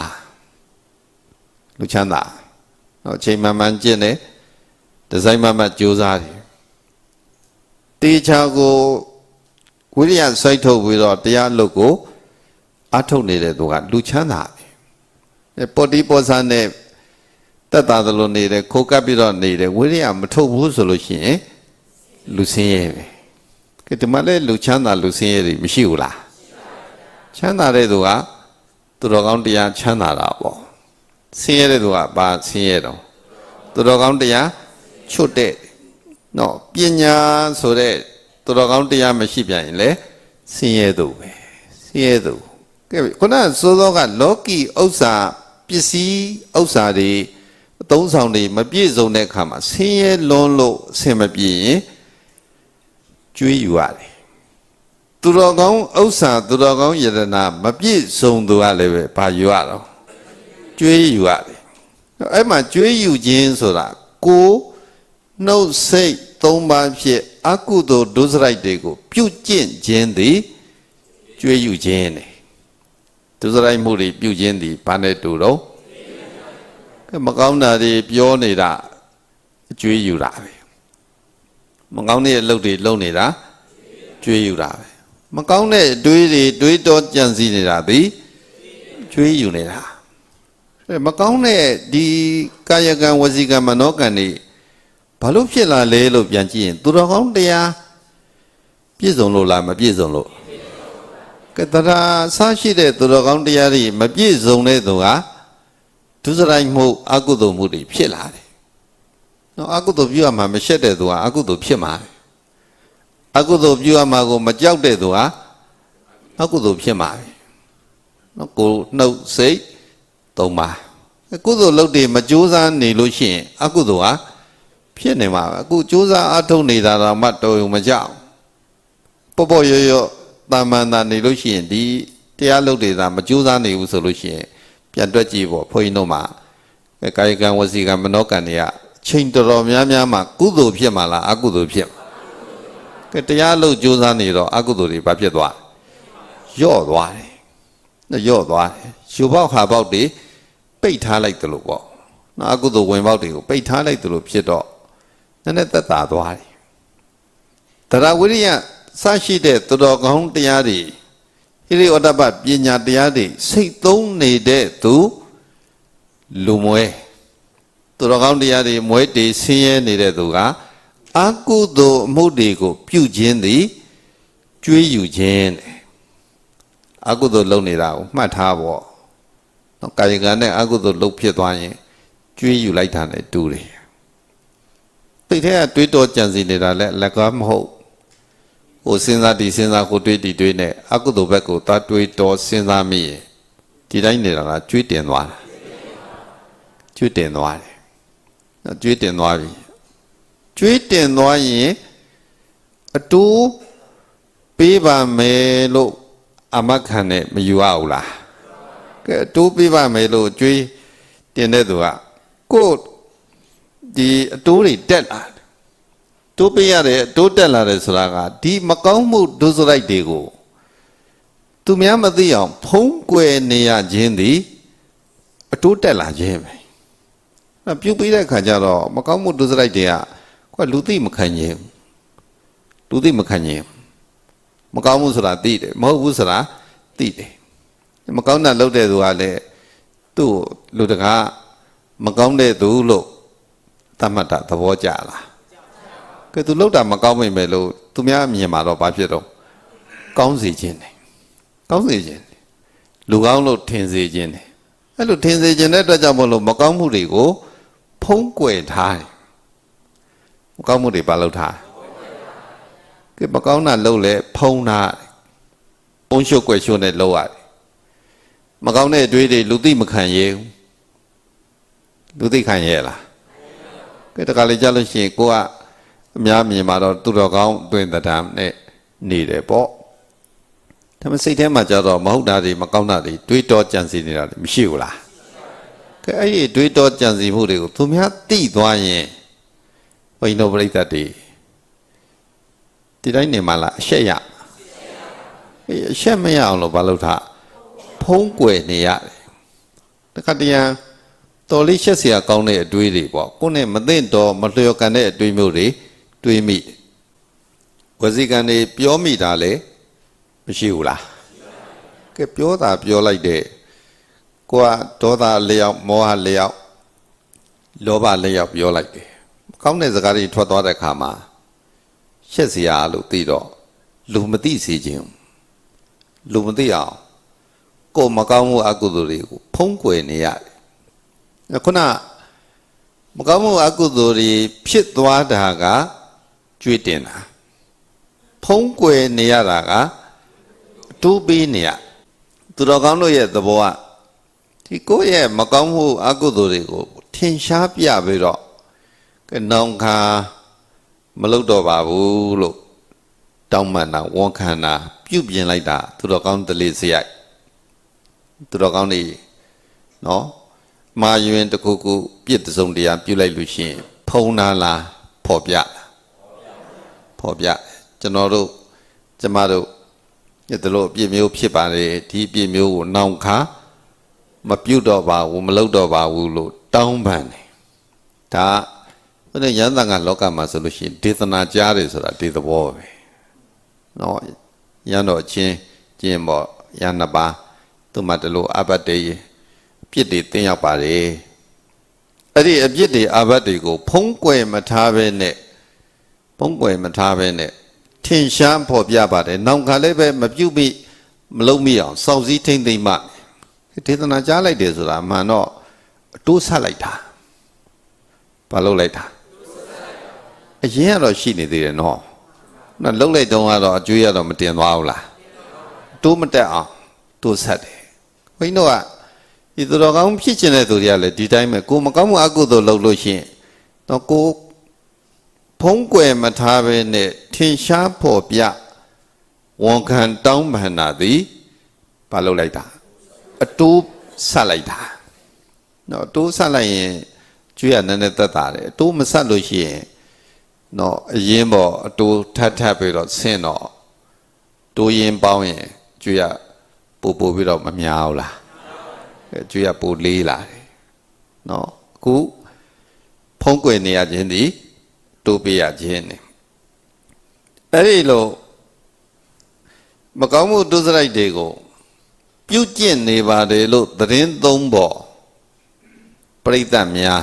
အချိန်မှန်မှန်ကြင့်တယ်ဒီဇိုင်းမှန်ကြိုးစားတယ်တေချာကိုဝိရိယစိုက်ထုတ်ပြီးတော့တရားလုပ်ကိုအထုတ်နေတဲ့သူကလူချမ်းသာပဲပေါ်တီပေါ်ဆန်းနဲ့တက်တာသလိုနေတယ်ခိုးကပ်ပြီးတော့နေတယ်ဝိရိယမထုတ်ဘူးဆိုလို့ရှိရင်လူဆင်းရဲပဲကဲဒီမှာလဲလူချမ်းသာလူဆင်းရဲတွေမရှိဘူးလားချမ်းသာတဲ့သူကသူတော်ကောင်းတရားချမ်းသာတာပေါ့ဆင်းရဲတဲ့သူကဘာဆင်းရဲတော့သူတော်ကောင်းတရားချွတ်တဲ့နော်ပညာဆိုတဲ့သူတော်ကောင်းတရားမရှိပြန်ရင်လေဆင်းရဲသူပဲဆင်းရဲသူကဲခုနစိုးသောကလောကီဥစ္စာပစ္စည်းဥစ္စာတွေအသုံးဆောင်တွေမပြည့်စုံတဲ့အခါမှာဆင်းရဲလွန်းလို့အဆင်မပြေရင်ကြွေးယူရတယ်သူတော်ကောင်းဥစ္စာသူတော်ကောင်းယတနာမပြည့်စုံသူကလည်းပဲဘာယူရတော့ကြွေးယူရတယ်အဲ့မှာကြွေးယူခြင်းဆိုတာကိုနှုတ်စိတ်သုံးပါးဖြင့်အကုသိုလ်ဒုစရိုက်တွေကိုပြုကျင့်ခြင်းသည်ကြွေးယူခြင်းနဲ့ဒုစရိုက်မှုတွေပြုခြင်းသည်ဘာနဲ့တူတော့မကောင်းတာတွေပြောနေတာအကြွေးယူတာပဲမကောင်းတဲ့အလုပ်တွေလုပ်နေတာကြွေးယူတာပဲမကောင်းတဲ့အတွေးတွေတွေးတောကြံစည်နေတာသည်ကြွေးယူနေတာမကောင်းတဲ့ဒီကာယကံဝစီကံမနောကံတွေဘာလို့ဖြစ်လာလဲလို့ပြန်ကြည့်ရင်သူတော်ကောင်းတရားပြည့်စုံလို့လားမပြည့်စုံလို့ကတရာဆရှိတဲ့သူတော်ကောင်းတရားတွေမပြည့်စုံတဲ့သူကဒုစရိုက်မှုအကုသိုလ်မှုတွေဖြစ်လာတယ်နော်အကုသိုလ်ပြုရမှာမရှက်တဲ့သူကအကုသိုလ်ဖြစ်မှာအကုသိုလ်ပြုရမှာကိုမကြောက်တဲ့သူကအကုသိုလ်ဖြစ်မှာနော်ကိုနှုတ်စိတ်သုံးပါအကုသိုလ်လုပ်တွေမကြိုးစားနေလို့ရှိရင်အကုသိုလ်ဟာဖြစ်နေမှာပဲအခုကြိုးစားအထုတ်နေတာတော့မှတော်ုံမကြောက်ပေါ့ပေါ့ရော့ရော့တာမန်တာနေလို့ရှိရင်ဒီတရားလုပ်တွေသာမကြိုးစားနေဘူးဆိုလို့ရှိရင်ပြန်တွက်ကြည့်ပေါ့ဘုန်းကြီးတို့မှာကာယကံဝစီကံမနောကံတွေကချိန်တော်တော်များများမှာကုသိုလ်ဖြစ်မှာလားအကုသိုလ်ဖြစ်ကဲတရားလုပ်ကြိုးစားနေတော့အကုသိုလ်တွေဘာဖြစ်သွားယော့သွားတယ်ယော့သွားတယ်ယူပေါက်ခါပေါက်တွေပိတ်ထားလိုက်တယ်လို့ပေါ့နော်အကုသိုလ်ဝင်ပေါက်တွေကိုပိတ်ထားလိုက်တယ်လို့ဖြစ်တော့နည်းနည်းသက်သာသွားတယ်တရားဝိရိယစရှိတဲ့သူတော်ကောင်းတရားတွေဟိရိဩတ္တပပညာတရားတွေစိတ်သုံးနေတဲ့သူလူမွဲသူတော်ကောင်းတရားတွေမွဲတေဆင်းရဲနေတဲ့သူကအကုသိုလ်အမှုတွေကိုပြုခြင်းသည်ကြွေးယူခြင်းအကုသိုလ်လုပ်နေတာကိုမှတ်ထားပေါ့နော်ကာယကံနဲ့အကုသိုလ်လုပ်ဖြစ်သွားရင်ကြွေးယူလိုက်တာနဲ့တူတယ်စိတ်ထဲကတွေးတောကြံစည်နေတာလည်းလက်ကားမဟုတ်ဟိုစဉ်းစားဒီစဉ်းစားကိုတွေးဒီတွေးနဲ့အကုသိုလ်ဘက်ကိုသာတွေးတောစဉ်းစားမိရင်ဒီတိုင်းနေတာကကြွေးတင်သွားတာကြွေးတင်သွားတယ်နော်ကြွေးတင်သွားပြီကြွေးတင်သွားရင်အတူပေးပါမယ်လို့အမခံနဲ့မယူရဘူးလားကဲအတူပေးပါမယ်လို့ကြွေးတင်တဲ့သူကကိုဒီအတိုးတွေတက်လာတယ်တိုးပေးရတယ်အတိုးတက်လာတယ်ဆိုတာကဒီမကောင်းမှုဒုစရိုက်တွေကိုသူများမသိအောင်ဖုံးကွယ်နေရခြင်းသည်အတိုးတက်လာခြင်းပဲပြုတ်ပြီးတဲ့ခါကျတော့မကောင်းမှုဒုစရိုက်တွေကကွာလူသိမခံရင်လူသိမခံရင်မကောင်းမှုဆိုတာသိတယ်မဟုတ်ဘူးဆိုတာသိတယ်မကောင်းတာလုပ်တဲ့သူကလည်းသူ့လူတကားမကောင်းတဲ့သူလို့သတ်မှတ်တာသဘောကျလားကဲသူလုပ်တာမကောင်းမိမယ်လို့သူများအမြင်မှာတော့ဘာဖြစ်တော့ကောင်းစေခြင်းတယ်ကောင်းစေခြင်းတယ်လူကောင်းလို့ထင်စေခြင်းတယ်အဲ့လိုထင်စေခြင်းတဲ့အတွက်ကြောင့်မလို့မကောင်းမှုတွေကိုဖုံးကွယ်ထားတယ်မကောင်းမှုတွေဘာလုပ်ထားကဲမကောင်းတာလုပ်လဲဖုံးထားပုံရှုပ်ကွယ်ရှုပ်နဲ့လုပ်ရတယ်မကောင်းတဲ့အတွေးတွေလူသိမခံရဘူးလူသိခံရလားကဲတခါလေကြားလို့ရှိရင်ကိုကအများမြင်မှာတော့သူတော်ကောင်းတွင်တံနဲ့နေတယ်ပေါ့ဒါပေမဲ့စိတ်ထဲမှာကြတော့မဟုတ်တာတွေမကောင်းတာတွေတွေးတောကြံစည်နေတာမရှိဘူးလားကဲအဲ့ဒီတွေးတောကြံစည်မှုတွေကိုသူများသိသွားရင်ဘိနောပရိသတ်တွေဒီတိုင်းနေမှာလားအရှက်ရအရှက်မရအောင်လို့ဘာလုပ်ထားဖုံးကွယ်နေရတယ်တခါတရံတော်လေးရှက်เสียကောင်းတဲ့အတွေးတွေပေါ့ကိုယ်နဲ့မသိတော့မလျော်ကန်တဲ့အတွေးမျိုးတွေတွေးမိဝစီကံတွေပြောမိတာလေမရှိဘူးလားကဲပြောတာပြောလိုက်တဲ့ကိုကဒေါသလျောက်မောဟလျောက်လောဘလျောက်ပြောလိုက်တယ်ကောင်းတဲ့စကားတွေထွက်သွားတဲ့အခါမှာရှက်เสียလို့သိတော့လူမသိစေခြင်းလူမသိအောင်ကိုမကောင်းမှုအကုသိုလ်တွေကိုဖုံးကွယ်နေရတယ်ခုနမကောင်းမှုအကုသိုလ်တွေဖြစ်သွားတာကကြွေးတင်တာဖုံးကွယ်နေရတာကတိုးပေးနေရသူတော်ကောင်းတို့ရဲ့သဘောကဒီကိုယ့်ရဲ့မကောင်းမှုအကုသိုလ်တွေကိုထင်ရှားပြပြီးတော့ကဲနောင်ခါမလုပ်တော့ပါဘူးလို့တောင်းပန်တာဝန်ခံတာပြုပြင်လိုက်တာသူတော်ကောင်းတလေစရိုက်သူတော်ကောင်းတွေနော်မာယွင်တစ်ခုခုပြစ်တစုံတရားပြုလိုက်လို့ရှိရင်ဖုံးနာလားဖော်ပြဖော်ပြကျွန်တော်တို့ကျမတို့ဒီလိုအပြစ်မျိုးဖြစ်ပါလေဒီအပြစ်မျိုးကိုနောင်ခါမပြုတ်တော့ပါဘူးမလုပ်တော့ပါဘူးလို့တောင်းပန်တယ်ဒါဘယ်နဲ့ရန်တန်ကလောကမှာဆိုလို့ရှိရင်ဒေသနာကြားတယ်ဆိုတာဒီသဘောပဲနော်ရန်တော်ချင်းကျင့်ပေါ့ရန်နှစ်ပါးသူမှတလို့အဘတ်တေပြစ်တွေတင်းရောက်ပါလေအဲ့ဒီအပြစ်တွေအဘတ်တွေကိုဖုံးကွယ်မထားဘဲနဲ့ဖုံးကွယ်မထားဘဲနဲ့ထင်ရှားဖော်ပြပါတယ်နောင်ခါလည်းပဲမပြုတ်မိမလုံးမိအောင်စောင့်စည်းထိမ့်သိမ့်မှဒေသနာကြားလိုက်တယ်ဆိုတာမှန်တော့အတိုးဆက်လိုက်တာဘာလုပ်လိုက်တာအရင်ကတော့ရှိနေသေးတယ်နော်လှုပ်လိုက်တုန်းကတော့အကျွေးရတော့မတင်သွားဘူးလားတိုးမတက်အောင်တိုးဆက်တယ်ဘုန်းကြီးတို့ကဒီသူတော်ကောင်းဖြစ်ခြင်းတဲ့သူတွေကလည်းဒီတိုင်းပဲကိုမကောင်းမှုအကုသိုလ်လုပ်လို့ရှိရင်တော့ကိုဖုံးကွယ်မထားဘဲနဲ့ထင်ရှားဖော်ပြဝန်ခံတောင်းပန်တာသည်ဘာလုပ်လိုက်တာအတိုးဆက်လိုက်တာနော်အတိုးဆက်လိုက်ရင်ကျွေးရနည်းနည်းသက်သာတယ်အတိုးမဆက်လို့ရှိရင်နော်အရင်ပေါ့အတိုးထပ်ပြီးတော့ဆင်းတော့တိုးရင်ပေါင်းရင်ကျွေးရပို့ပြီးတော့မများဘူးလားကျွေးရပိုလေးလာတယ်နော်အခုဖုံးကွယ်နေရခြင်းသည်တိုးပေးရခြင်းနဲ့အဲ့ဒီလိုမကောင်းမှုဒုစရိုက်တွေကိုပြုကျင့်နေပါတယ်လို့သတင်းသုံးပေါ်ပရိသတ်များ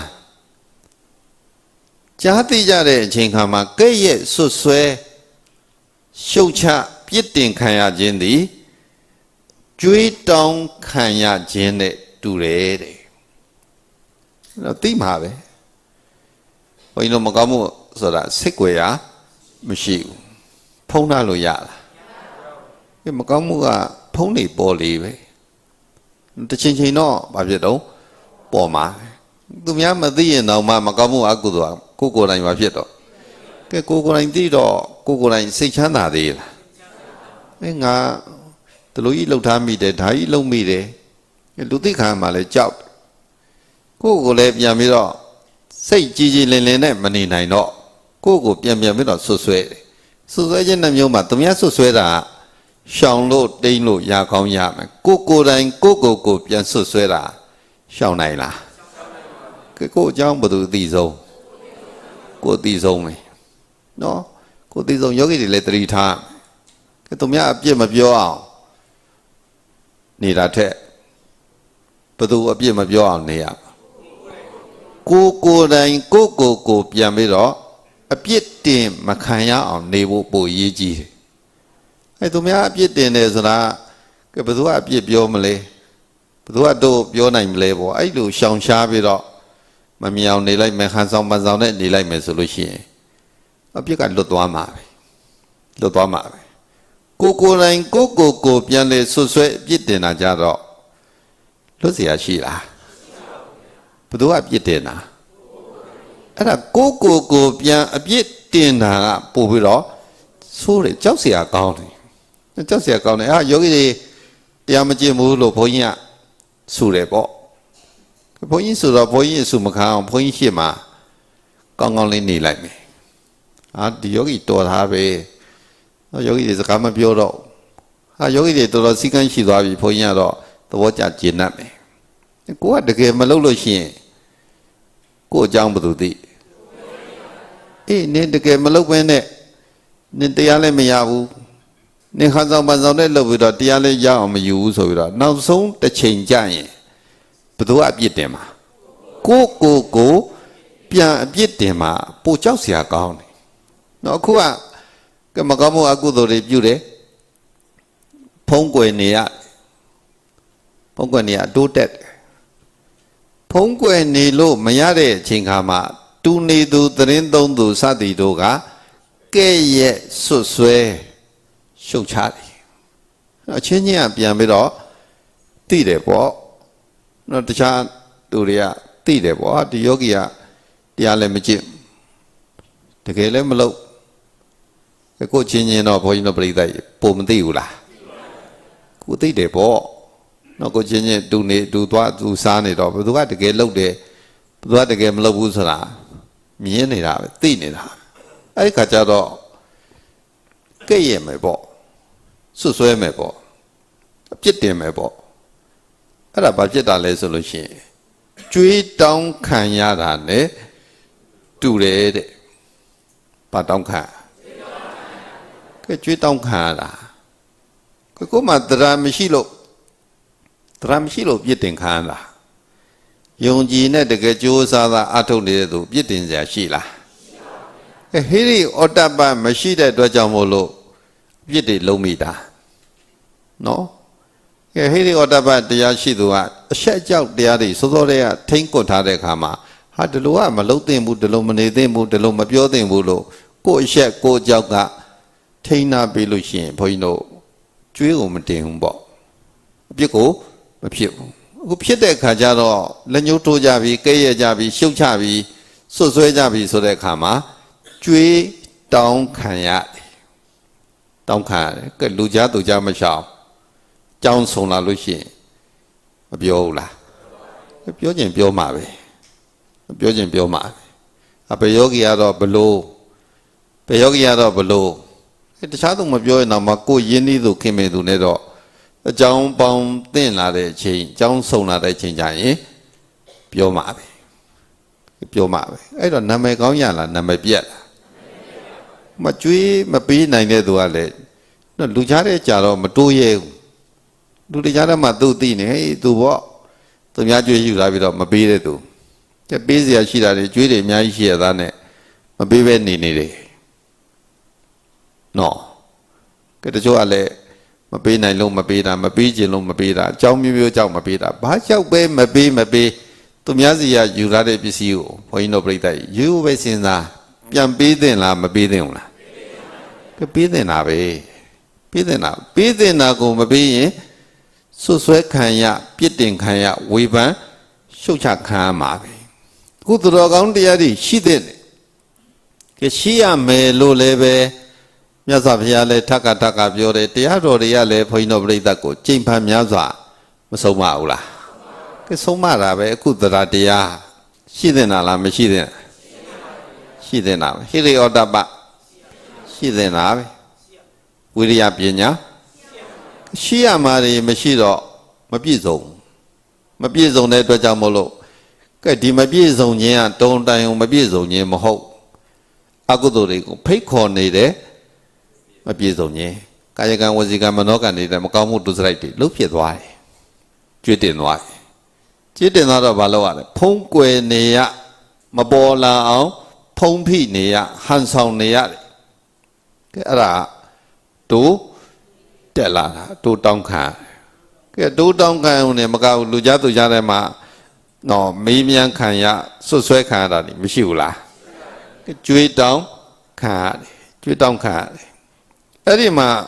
ကြားသိကြတဲ့အချိန်ခါမှာကဲ့ရဲ့ဆွဆွဲရှုတ်ချပြစ်တင်ခံရခြင်းသည်ကြွေးတောင်းခံရခြင်းနဲ့တူတယ်တဲ့တော့သိမှာပဲဘုန်းကြီးတို့မကောင်းမှုဆိုတာစိတ်ွယ်ရမရှိဘူးဖုံးထားလို့ရလားမကောင်းမှုကဖုံးနေပေါ်လေပဲတစ်ချိန်ချိန်တော့ဘာဖြစ်တော့ပေါ်မှာသူများမသိရင်တော့မှမကောင်းမှုအကုသိုလ်ကိုကိုယ်တိုင်ဘာဖြစ်တော့ကဲကိုယ်တိုင်သိတော့ကိုယ်တိုင်စိတ်ချမ်းသာသေးလားငါဒီလိုကြီးလှုပ်ထားမိတယ်ဒါကြီးလှုပ်မိတယ်လူသိခံမှလည်းကြောက်ကိုလည်းပြန်ပြီးတော့စိတ်ကြည်ကြည်လင်လင်နဲ့မနေနိုင်တော့ကိုပြန်ပြီးတော့ဆွဆွဲတယ်ဆွဆွဲခြင်းနှမျိုးမှာသူများဆွဆွဲတာရှောင်လို့တိမ့်လို့ရကောင်းရမယ်ကိုယ်တိုင်ကိုပြန်ဆွဆွဲတာရှောင်နိုင်လားကိုအကြောင်းဘယ်သူသိဆုံးကိုသိဆုံးမယ်နော်ကိုသိဆုံးယောဂီတွေလည်းတတိထားသူများအပြစ်မပြောအောင်နေတာထက်ဘယ်သူအပြစ်မပြောအောင်နေရကိုယ်တိုင်ကိုပြန်ပြီးတော့အပြစ်တင်မခံရအောင်နေဖို့ပိုရေးကြီးတယ်သူများအပြစ်တင်တယ်ဆိုတာကဘယ်သူကအပြစ်ပြောမလဲဘယ်သူကတော့ပြောနိုင်မလဲပေါ့အဲ့လိုရှောင်ရှားပြီးတော့မမြောင်နေလိုက်မယ်ခန်းဆောင်ပန်းဆောင်နဲ့နေလိုက်မယ်ဆိုလို့ရှိရင်အပြစ်ကလွတ်သွားမှာပဲလွတ်သွားမှာပဲကိုယ်တိုင်ကိုပြန်လေဆွဆွဲအပြစ်တင်တာကြတော့လွတ်เสียရှိလားဘယ်သူကအပြစ်တင်တာအဲ့ဒါကိုပြန်အပြစ်တင်တာကပို့ပြီးတော့ဆိုးတယ်ကြောက်เสียကောင်းတယ်ကြောက်เสียကောင်းတယ်ယောဂီတွေတရားမကျင့်ဘူးလို့ဘုန်းကြီးကဆူတယ်ပေါ့ဘုန်းကြီးဆိုတော့ဘုန်းကြီးအဆူမခံအောင်ဘုန်းကြီးရှေ့မှာကောင်းကောင်းလေးနေလိုက်မယ်ဒီယောဂီတော်သားပဲယောဂီတွေစကားမပြောတော့ယောဂီတွေတော်တော်စီကန်းရှိသွားပြီဘုန်းကြီးကတော့သဘောကျကျင့်တတ်မယ်ကိုကတကယ်မလုပ်လို့ရှိရင်ကိုအကြောင်းဘယ်သူသိနင်တကယ်မလုပ်ဘဲနဲ့နင်တရားလည်းမရဘူးနင်ခန်းဆောင်ပန်းဆောင်နဲ့လုပ်ပြီးတော့တရားလည်းရအောင်မယူဘူးဆိုပြီးတော့နောက်ဆုံးတစ်ချိန်ကြရင်ဘယ်သူအပြစ်တင်မှာကိုပြန်အပြစ်တင်မှာပိုကြောက်เสียကောင်းတယ်နော်အခုကမကောင်းမှုအကုသိုလ်တွေပြုတယ်ဖုံးကွယ်နေရတိုးတက်ဖုံးကွယ်နေလို့မရတဲ့အချိန်ခါမှာတူနေသူသတင်းသုံးသူစသည်တို့ကကဲ့ရဲ့ဆွတ်ဆွဲရှုတ်ချတယ်အချင်းချင်းကပြန်ပြီးတော့သိတယ်ပေါ့နော်တခြားသူတွေကသိတယ်ပေါ့ဒီယောဂီကတရားလည်းမကျင့်တကယ်လည်းမလုပ်ကိုချင်းချင်းတော့ဘုန်းကြီးတို့ပြိဿပုံမသိဘူးလားကိုသိတယ်ပေါ့နော်ကိုချင်းချင်းတူနေတူသွားသူစားနေတော့ဘယ်သူကတကယ်လုပ်တယ်ဘယ်သူကတကယ်မလုပ်ဘူးဆိုတာမြင်နေတာပဲသိနေတာအဲ့ဒီခါကျတော့ကဲ့ရဲ့မယ်ပေါ့ဆွဆွဲမယ်ပေါ့အပြစ်တင်မယ်ပေါ့အဲ့ဒါဘာဖြစ်တာလဲဆိုလို့ရှိရင်ကြွေးတောင်းခံရတာနဲ့တူတယ်တဲ့ဘာတောင်းခံကဲကြွေးတောင်းခံရတာကိုမှတရားမရှိလို့ပြစ်တင်ခံရတာယုံကြည်နဲ့တကယ်ကြိုးစားတာအထုတ်နေတဲ့သူပြစ်တင်စရာရှိလားဟိရိဩတ္တပမရှိတဲ့အတွက်ကြောင့်မို့လို့ပြစ်တွေလုံးမိတာနော်ဟိရိဩတ္တပတရားရှိသူကအဆက်အကြောက်တရားတွေစောစောတည်းကထိမ့်ကွတ်ထားတဲ့အခါမှာဒီလိုကမလုံးသင့်ဘူးဒီလိုမနေသင့်ဘူးဒီလိုမပြောသင့်ဘူးလို့ကိုယ့်အဆက်ကိုယ့်အကြောက်ကထိန်းနာပေးလို့ရှိရင်ဘုန်းကြီးတို့ကြွေးကိုမတင်ဘူးပေါ့အပြစ်ကိုမဖြစ်ဘူးအခုဖြစ်တဲ့အခါကျတော့လက်ညှိုးထိုးကြပြီကဲ့ရဲ့ကြပြီရှုတ်ချပြီဆွတ်ဆွဲကြပြီဆိုတဲ့အခါမှာကြွေးတောင်းခံရတယ်တောင်းခံရတယ်ကဲလူကြားသူကြားမရှောင်ကြောင်းဆုံလာလို့ရှိရင်မပြောဘူးလားပြောခြင်းပြောမှာပဲပြောခြင်းပြောမှာပဲဘယ်ယောဂီကတော့ဘလို့ဘယ်ယောဂီကတော့ဘလို့တခြားသူမပြောရင်တော့မှကိုရင်းနှီးသူခင်မေသူနဲ့တော့အကြောင်းပေါင်းသင့်လာတဲ့အချိန်အကြောင်းဆုံလာတဲ့အချိန်ကျရင်ပြောမှာပဲအဲ့တော့နာမည်ကောင်းရလားနာမည်ပြက်လားမကြွေးမပေးနိုင်တဲ့သူကလည်းလူကြားတဲ့ကြာတော့မတိုးရဲဘူးလူကြားတဲ့မှာသူ့သိနေဟေးသူပေါ့သူများကြွေးယူလာပြီးတော့မပေးတဲ့သူတဲ့ပေးစရာရှိတာတွေကြွေးတွေအများကြီးရှိရသားနဲ့မပေးပဲနေတယ်နော်ကဲတချို့ကလည်းမပေးနိုင်လို့မပေးတာမပေးခြင်းလို့မပေးတာအကြောင်းမျိုးမျိုးကြောင့်မပေးတာဘာကြောက်ပဲမပေးသူများစီကယူလာတဲ့ပစ္စည်းကိုဘုန်းကြီးတို့ပြိတ္တယူပဲစဉ်းစားပြန်ပေးသင့်လားမပေးသင့်ဘူးလားပေးသင့်တာပဲပေးသင့်တာကိုမပေးရင်ဆွဆွဲခံရပြစ်တင်ခံရဝေဖန်ရှုတ်ချခံရမှာပဲအခုသူတော်ကောင်းတရားတွေရှိတဲ့ကရှိရမယ်လို့လည်းပဲမြတ်စွာဘုရားလည်းထပ်ကပြောတယ်တရားတော်တွေကလည်းဘုန်းကြီးတို့ပြိဿကိုကြိမ်ဖန်များစွာမဆုံးပါဘူးလား cái số mà là về cụ tara tia xí thế nào là mới xí thế nào xí thế ở đâu bạn xí thế nào vậy vì gì vậy nhá xí mà thì mới xí đó mà biết dùng này tôi chẳng mua cái gì mà biết dùng nhé trong tay mà biết dùng nhé mà hậu aku tu đi cũng phải còn này đấy mà biết dùng nhé cái gì cái mà nó cái này mà cao một tu sợi thì lúc chết hoài quyết định nó là bao lâu rồi phong quê này á mà bỏ là áo phong phi này á hành song này á cái là tu để là tu đông khả cái tu đông khả này mà cao lưu giá tu giá này mà nó mấy miếng khả ya xuất xuất khả là mới chịu là cái truy đông khả ấy đi mà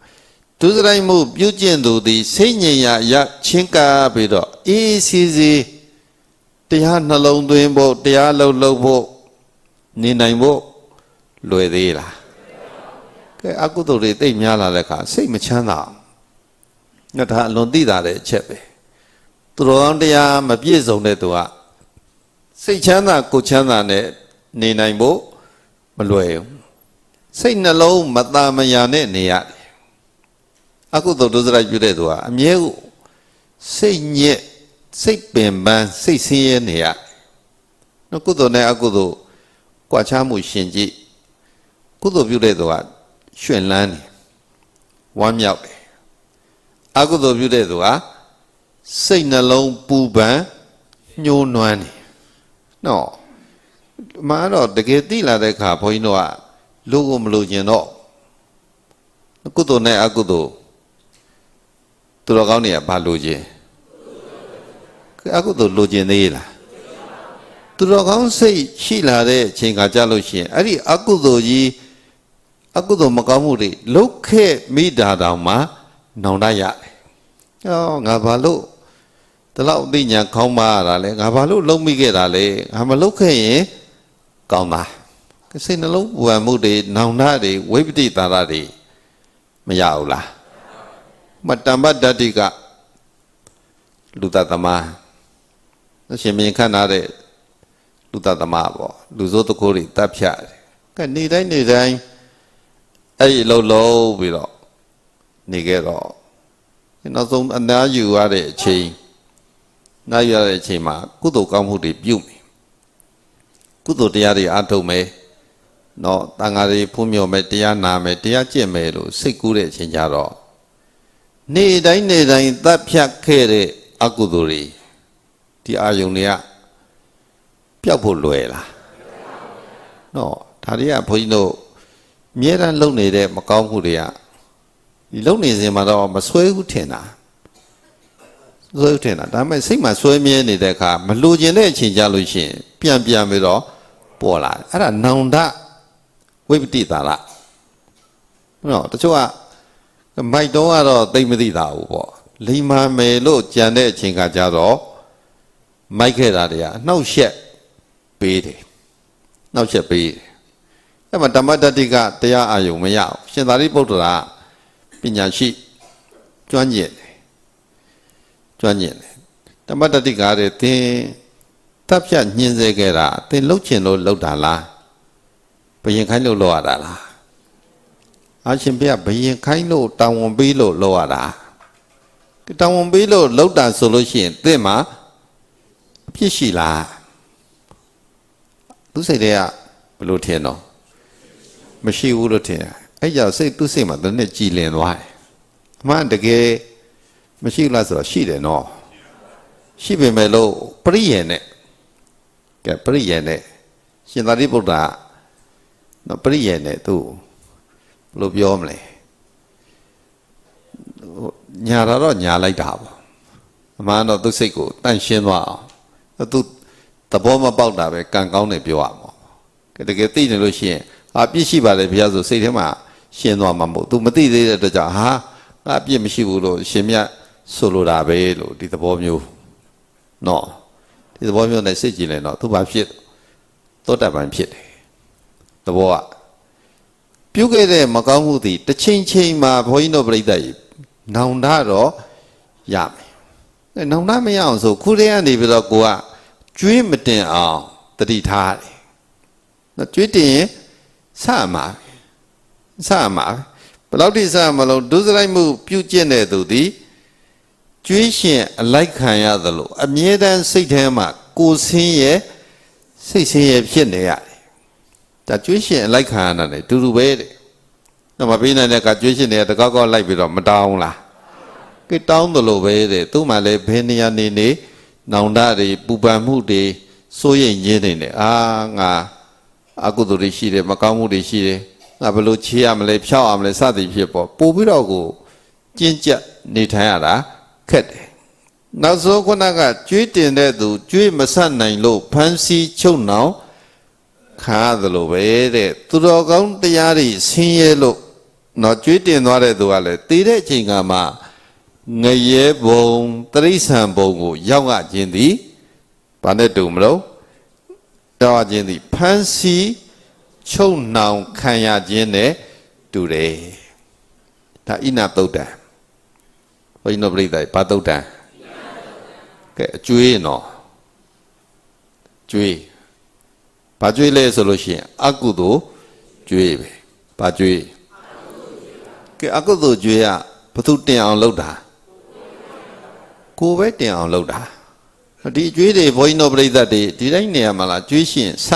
tu sợi mu biểu diễn tu thì sinh nhật ya chính cả bây giờ ý gìတရားနှလုံးသွင်းဖို့တရားလုပ်ဖို့နေနိုင်ဖို့လွယ်သေးလားကဲအကုသိုလ်တွေသိများလာတဲ့အခါစိတ်မချမ်းသာငါဒါအလွန်သိတာတဲ့အချက်ပဲသူတော်ကောင်းတရားမပြည့်စုံတဲ့သူကစိတ်ချမ်းသာကိုယ်ချမ်းသာနဲ့နေနိုင်ဖို့မလွယ်ဘူးစိတ်နှလုံးမသာမယာနဲ့နေရတယ်အကုသိုလ်ဒုစရိုက်ပြုတဲ့သူကအမြဲစိတ်ညစ်စိတ်ပင်ပန်းစိတ်ဆင်းရဲနေရနော်ကုသိုလ်နဲ့အကုသိုလ်ကွာခြားမှုရှင်ကြည့်ကုသိုလ်ပြုတဲ့သူကရွှင်လန်းနေဝမ်းမြောက်တယ်အကုသိုလ်ပြုတဲ့သူကစိတ်နှလုံးပူပန်ညှိုးနွမ်းနေနော်မှာတော့တကယ်သိလာတဲ့အခါဘုန်းကြီးတို့ကလူကိုမလို့ကျင်တော့ကုသိုလ်နဲ့အကုသိုလ်သူတော်ကောင်းတွေကဘာလို့ကျင်အကုသိုလ်လိုချင်သေးလားသူတော်ကောင်းစိတ်ရှိလာတဲ့အချိန်ကကြာလို့ရှိရင်အဲ့ဒီအကုသိုလ်ကြီးအကုသိုလ်မကောင်းမှုတွေလုတ်ခဲ့မိတာတောင်မှနောင်တရတယ်။အော်ငါဘာလို့ဒီလောက်အသိဉာဏ်ခေါင်းပါရတာလဲငါဘာလို့လုံးမိခဲ့တာလဲငါမလုတ်ခဲ့ရင်ကောင်းတာစိတ်နှလုံးပူပန်မှုတွေနောင်တတွေဝိပတိတာရတွေမရဘူးလားမတ္တမ္ပတ္တိကလူတသမရှင်မြင်ခန့်ထားတဲ့လူတသမပေါ့လူစိုးတကိုးတွေတပ်ဖြတ်တယ်ကဲနေတိုင်းအဲ့ဒီလှုပ်ပြီးတော့နေခဲ့တော့နောက်ဆုံးအနားယူရတဲ့အချိန်နားယူရတဲ့အချိန်မှာကုသိုလ်ကောင်းမှုတွေပြုမယ်ကုသိုလ်တရားတွေအားထုတ်မယ်နော်တန်ဃာတွေဖူးမြော်မယ်တရားနာမယ်တရားကျင့်မယ်လို့စိတ်ကူးတဲ့အချိန်ကြတော့နေတိုင်းတပ်ဖြတ်ခဲ့တဲ့အကုသိုလ်တွေဒီအာယုန်တွေကပျောက်ဖို့လွယ်လားနော်ဒါတွေကဘုန်းကြီးတို့အမြဲတမ်းလုပ်နေတဲ့မကောင်းမှုတွေကဒီလုပ်နေစဉ်မှာတော့မဆွဲဘူးထင်တာဒါပေမဲ့စိတ်မှာဆွဲမြဲနေတဲ့အခါမလိုချင်တဲ့အချိန်ကြလို့ရှိရင်ပြန်ပြီးတော့ပေါ်လာအဲ့ဒါနောင်တဝိပတိတာလားနော်တချို့ကမိုက်တော့ကတော့သိမသိတာဘူးပေါ့လိမ္မာမယ်လို့ကြံတဲ့အချိန်ကကြတော့မိုက်ခဲ့တာတွေကနှောက်ယှက်ပေးတယ်အဲ့မှာဓမ္မတတိကတရားအာယုံမရအောင်ရှင်သာရိပုတ္တရာပညာရှိကျွမ်းကျင်တယ်ဓမ္မတတိကတဲ့သင်တပ်ဖြတ်ညှင်းစေခဲ့တာသင်လှုပ်ချင်လို့လှုပ်တာလားဘယင်ခိုင်းလို့လှုပ်ရတာလားအရှင်ဘုရားဘယင်ခိုင်းလို့တောင်းဝန်ပေးလို့လှုပ်ရတာတောင်းဝန်ပေးလို့လှုပ်တာဆိုလို့ရှိရင်သင်မှာအဖြစ်ရှိလားသူစိတ်တွေကဘယ်လိုထင်တော့မရှိဘူးလို့ထင်တယ်အဲ့ကြောင့်သူစိတ်မှာတနေ့ကြည်လင်သွားတယ်အမှန်တကယ်မရှိလားဆိုတော့ရှိတယ်နော်ရှိပေမဲ့လို့ပရိယေနဲ့ရှင်သာရိပုတ္တရာနော်ပရိယေနဲ့သူဘယ်လိုပြောမလဲညာတော့ညာလိုက်တာပေါ့အမှန်တော့သူစိတ်ကိုတန့်ရှင်းသွားအောင်သူသဘောမပေါက်တာပဲကံကောင်းတယ်ပြောရမှာတကယ်သိနေလို့ရှိရင်ပြစ်ရှိပါလေဘုရားဆိုစိတ်ထဲမှာရှင်းသွားမှာမဟုတ်သူမသိသေးတဲ့အတွက်ကြောင့်ငါပြစ်မရှိဘူးလို့ရှင်မြတ်ဆိုလိုတာပဲလို့ဒီသဘောမျိုးနော်ဒီသဘောမျိုးနဲ့စိတ်ကြည်လဲတော့သူဘာဖြစ်သောတပန်ဖြစ်တယ်သဘောကပြုခဲ့တဲ့မကောင်းမှုသည်တစ်ချိန်ချိန်မှာဘုန်းကြီးတို့ပြိဿကြီးနောင်တတော့ရမယ်နောင်တမရအောင်ဆိုခုတည်းကနေပြီးတော့ကိုကကျွေးမတင်အောင်တတိထားတယ်နော်ကျွေးတင်ရင်စမှာဘယ်လောက်ထိစမလို့ဒုစရိုက်မှုပြုကျင့်တဲ့သူသည်ကျွေးရှင်အလိုက်ခံရသလိုအမြဲတမ်းစိတ်ထဲမှာကိုယ်ဆင်းရဲစိတ်ဆင်းရဲဖြစ်နေရတယ်ဒါကျွေးရှင်အလိုက်ခံရတာလေတူတူပဲတဲ့တော့မပေးနိုင်တဲ့ကကျွေးရှင်တွေကတကောက်လိုက်ပြီးတော့မတောင်းလားကဲတောင်းသလိုပဲတဲ့သူ့မှာလည်းဘယ်နေရာနေနောင်တတွေပူပန်မှုတွေစိုးရိမ်ခြင်းတွေနဲ့ငါအကုသိုလ်တွေရှိတယ်မကောင်းမှုတွေရှိတယ်ငါဘယ်လိုချေရမလဲဖြောက်ရမလဲစသည်ဖြစ်ပေါ်ပို့ပြီးတော့ကိုကျင့်ကြနေထိုင်ရတာခက်တယ်နောက်ဆုံးခုနကကျွေးတင်တဲ့သူကျွေးမဆက်နိုင်လို့ဖမ်းဆီးချုပ်နှောင်ခါသလိုပဲတဲ့သူတော်ကောင်းတရားတွေဆင်းရဲလို့တော့ကျွေးတင်သွားတဲ့သူကလည်းတည်တဲ့အချိန်ကမှငရဲဘုံတရိษံဘုံကိုရောက်ရခြင်းသည်ဘာနဲ့တူမလို့တော့ခြင်းသည်ဖမ်းဆီးချုပ်နှောင်ခံရခြင်းနဲ့တူတယ်ဒါဣနသုတ်တံဘုန်းကြီးတို့ပြိဿဘာသုတ်တံကဲအကျွေးနော်ကျွေးဘာကျွေးလဲဆိုလို့ရှိရင်အကုသိုလ်ကျွေးပဲဘာကျွေးကဲအကုသိုလ်ကျွေးကဘသူတင်အောင်လုပ်တာကိုပဲတင်အောင်လုပ်တာဒီကျွေးတွေဘုန်းကြီးတို့ပြိဿတွေဒီတိုင်းနေရာမှာလားကျွေးရှင်စ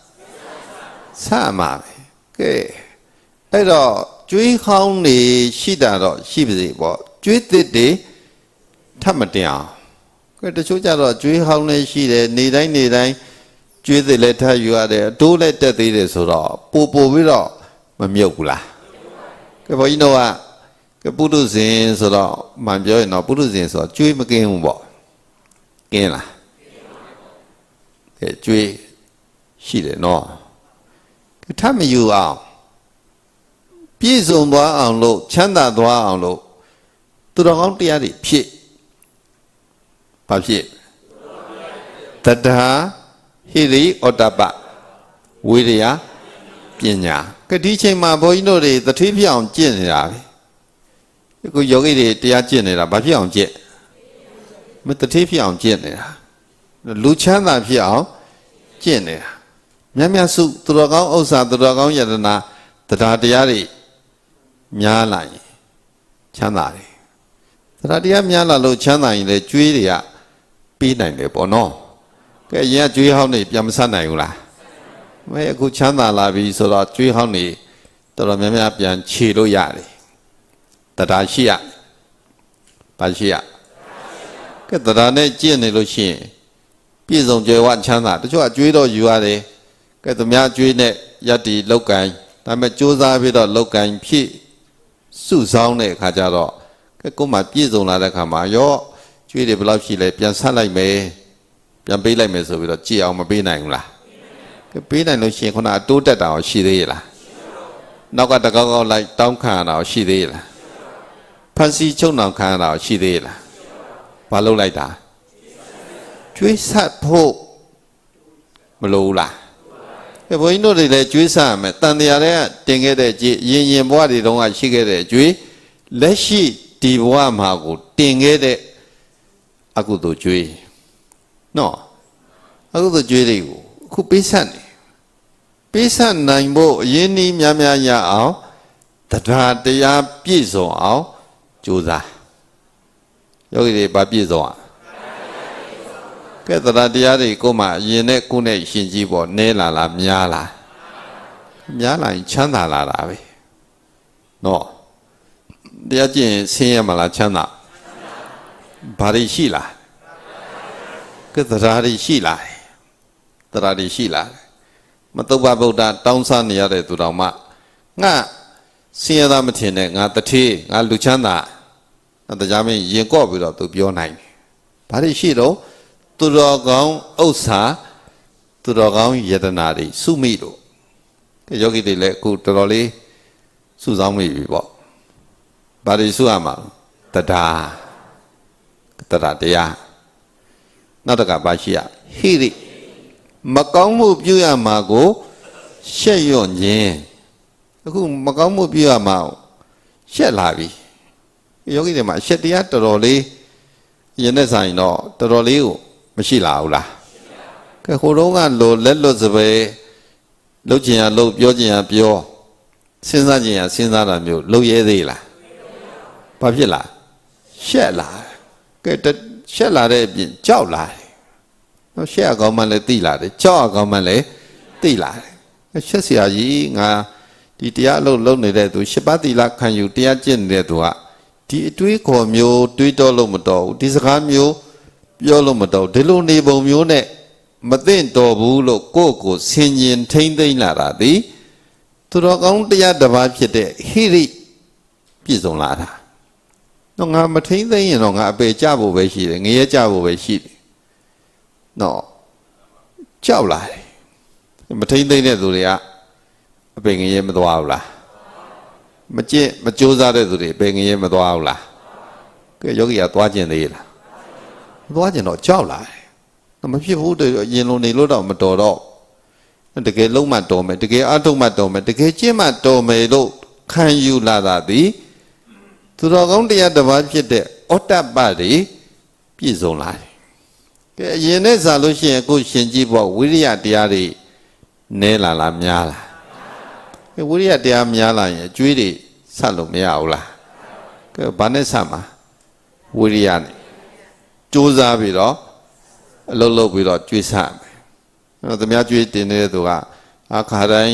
မှာပဲကဲအဲ့တော့ကျွေးခေါင်းတွေရှိတာတော့ရှိပါစေပေါ့ကျွေးသစ်တွေထပ်မတင်အောင်ကဲတချို့ကြတော့ကျွေးဟောင်းလည်းရှိတယ်နေတိုင်းကျွေးသစ်လည်းထပ်ယူရတယ်အတိုးလည်းတက်သေးတယ်ဆိုတော့ပိုပြီးတော့မမြုပ်ဘူးလားကဲဘုန်းကြီးတို့ကပုထုဇဉ်ဆိုတော့မှန်ပြောရင်တော့ပုထုဇဉ်ဆိုတော့ကျွေးမကင်းဘူးပေါ့ကင်းလားကဲကျွေးရှိတယ်နော်ထပ်မယူအောင်ပြည့်စုံသွားအောင်လို့ချမ်းသာသွားအောင်လို့သူတော်ကောင်းတရားတွေဖြစ်ဘာဖြစ်တတ္ထာဟိရိဩတ္တပဝိရိယပညာကဒီချိန်မှာဘုန်းကြီးတို့တွေတထေးဖြစ်အောင်ကျင့်နေတာပဲအခုယောဂီတွေတရားကျင့်နေတာဘာဖြစ်အောင်ကျင့်မတထေးဖြစ်အောင်ကျင့်နေတာလူချမ်းသာဖြစ်အောင်ကျင့်နေတာမြတ်စုသူတော်ကောင်းဥစ္စာသူတော်ကောင်းယတနာတရားတရားတွေများလာရင်ချမ်းသာတယ်တရားတရားများလာလို့ချမ်းသာရင်လေကျွေးတွေကပေးနိုင်တယ်ပေါ့နော်ကဲအရင်ကကျွေးဟောင်းနေပြန်မဆက်နိုင်ဘူးလားမဲအခုချမ်းသာလာပြီဆိုတော့ကျွေးဟောင်းနေတော်တော်များများပြန်ခြေလို့ရတယ်တရားရှိရဘာရှိရကဲတရားနဲ့ကျင့်နေလို့ရှိရင်ပြည့်စုံကြွယ်ဝချမ်းသာတချို့ကကျွေးတော့ယူရတယ်ကဲသူများကျွေးနဲ့ယက်တီလောက်ကင်ဒါပေမဲ့စူးစမ်းပြီးတော့လောက်ကင်ဖြစ်စုဆောင်းတဲ့အခါကျတော့ကဲကိုယ်မှပြည့်စုံလာတဲ့အခါမှာရောကျွေးတယ်ဘယ်လောက်ရှိလဲပြန်ဆက်လိုက်မယ်ပြန်ပေးလိုက်မယ်ဆိုပြီးတော့ကြည်အောင်မပေးနိုင်ဘူးလားကဲပေးနိုင်လို့ရှိရင်ခုနအတိုးတက်တာရောရှိသေးရဲ့လားနောက်ကတကောက်လိုက်တောင်းခံရတာရောရှိသေးရဲ့လားဖန်စီချုပ်နှောင်ခံရတာရောရှိသေးရဲ့လားဘာလုပ်လိုက်တာကျွေးဆက်ဖို့မလိုဘူးလားကဲဘုန်းကြီးတို့တွေလည်းကျွေးစားရမယ်တန်တရားတွေကတင်ခဲ့တဲ့ကြည်ရင်ဘဝတွေတုန်းကရှိခဲ့တဲ့ကျွေးလက်ရှိဒီဘဝမှာကိုတင်ခဲ့တဲ့အကုသိုလ်ကျွေးနော်အကုသိုလ်ကျွေးတွေကိုအခုပေးဆက်နေပေးဆက်နိုင်ဖို့အရင်နည်းများရအောင်တရားတရားပြည့်စုံအောင်ကြိုးစားယောဂီတွေဗာပြည့်စုံအောင်ကဲတရားတရားတွေကိုမှအရင်နဲ့ကိုယ်နဲ့ရှင်ကြည့်ပေါ့နဲလာလားများလာရင်ချမ်းသာလာတာပဲနော်တရားကျင့်ဆင်းရဲမလားချမ်းသာဘာတွေရှိလားကဲတရားတွေရှိလားတရားတွေရှိလားမတုပ္ပဗုဒ္ဓတောင်းစားနေရတဲ့သူတော်မှငါဆင်းရဲသားမထင်နဲ့ငါတထေးငါလူချမ်းသာတရားမင်းရင်ကော့ပြီးတော့သူပြောနိုင်တယ်ဘာတွေရှိတော့သူတော်ကောင်းဥစ္စာသူတော်ကောင်းယတနာတွေစုမိလို့ယောဂီတွေလည်းအခုတော်တော်လေးစုဆောင်းမိပြီပေါ့ဘာတွေစုရမှာတရားတရားနောက်တကဘာရှိရဟိရိမကောင်းမှုပြုရမှာကိုရှက်ရွံ့ခြင်းအခုမကောင်းမှုပြုရမှာရှက်လာပြီယောဂီတွေမှာရှက်တရားတော်တော်လေးရင်တဲ့ဆိုင်တော့တော်တော်လေးကိုမရှိလာဘူးလားကဲဟိုတုန်းကလိုလက်လွတ်စပယ်လှုပ်ချင်ရလှုပ်ပြောချင်ရပြောစဉ်းစားချင်ရစဉ်းစားတာမျိုးလှုပ်ရဲသေးလားဘာဖြစ်လားရှက်လာကဲရှက်လာတဲ့အပြင်ကြောက်လာတယ်နော်ရှက်အကောင်မှလည်းသိလာတယ်ကြောက်အကောင်မှလည်းသိလာတယ်ရှက်เสียကြီးငါဒီတရားအလုပ်လုပ်နေတဲ့သူရှစ်ပါးသီလခံယူတရားကျင့်နေတဲ့သူကဒီအတွေးခေါ်မျိုးတွေးတော့လို့မတော်ဘူးဒီစကားမျိုးပြောလို့မတော်ဒီလိုနေပုံမျိုးနဲ့မသိတော်ဘူးလို့ကိုယ့်ကိုဆင်ញင်ထိမ့်သိမ့်လာတာဒီသူတော်ကောင်းတရားတစ်ပါးဖြစ်တဲ့ဟိရိပြည့်စုံလာတာတော့ငါမထိမ့်သိမ့်ရင်တော့ငါအပေကြဖို့ပဲရှိတယ်ငရဲကြဖို့ပဲရှိတယ်နော်ကြောက်လာတယ်မထိမ့်သိမ့်တဲ့သူတွေကအပေငရဲမသွားဘူးလားမကြည့်မကြိုးစားတဲ့သူတွေအပေငရဲမသွားဘူးလားကဲယောဂီကသွားကျင်သေးလားမသွားကျင်တော့ကြောက်လာတယ်မဖြစ်ဘူးရင်လုံးနေလို့တော့မတော်တော့တကယ်လုံးမှတော်မယ်တကယ်အထုတ်မှတော်မယ်တကယ်ကျင့်မှတော်မယ်လို့ခံယူလာတာသည်သူတော်ကောင်းတရားတစ်ပါးဖြစ်တဲ့ဩတ္တပ္ပတွေပြည့်စုံလာတယ်ကဲအရင်နဲ့စားလို့ရှိရင်အခုရှင်ကြည့်ဖို့ဝိရိယတရားတွေနဲလာလားများလားဝိရိယတရားများလာရင်အကျွေးတွေဆက်လို့မရဘူးလားကဲဘာနဲ့ဆက်မှာဝိရိယနဲ့ကြိုးစားပြီးတော့အလုပ်လုပ်ပြီးတော့ကျွေးဆက်မယ်အဲ့တော့သမ ्या ကျွေးတင်နေတဲ့သူကအခါတိုင်း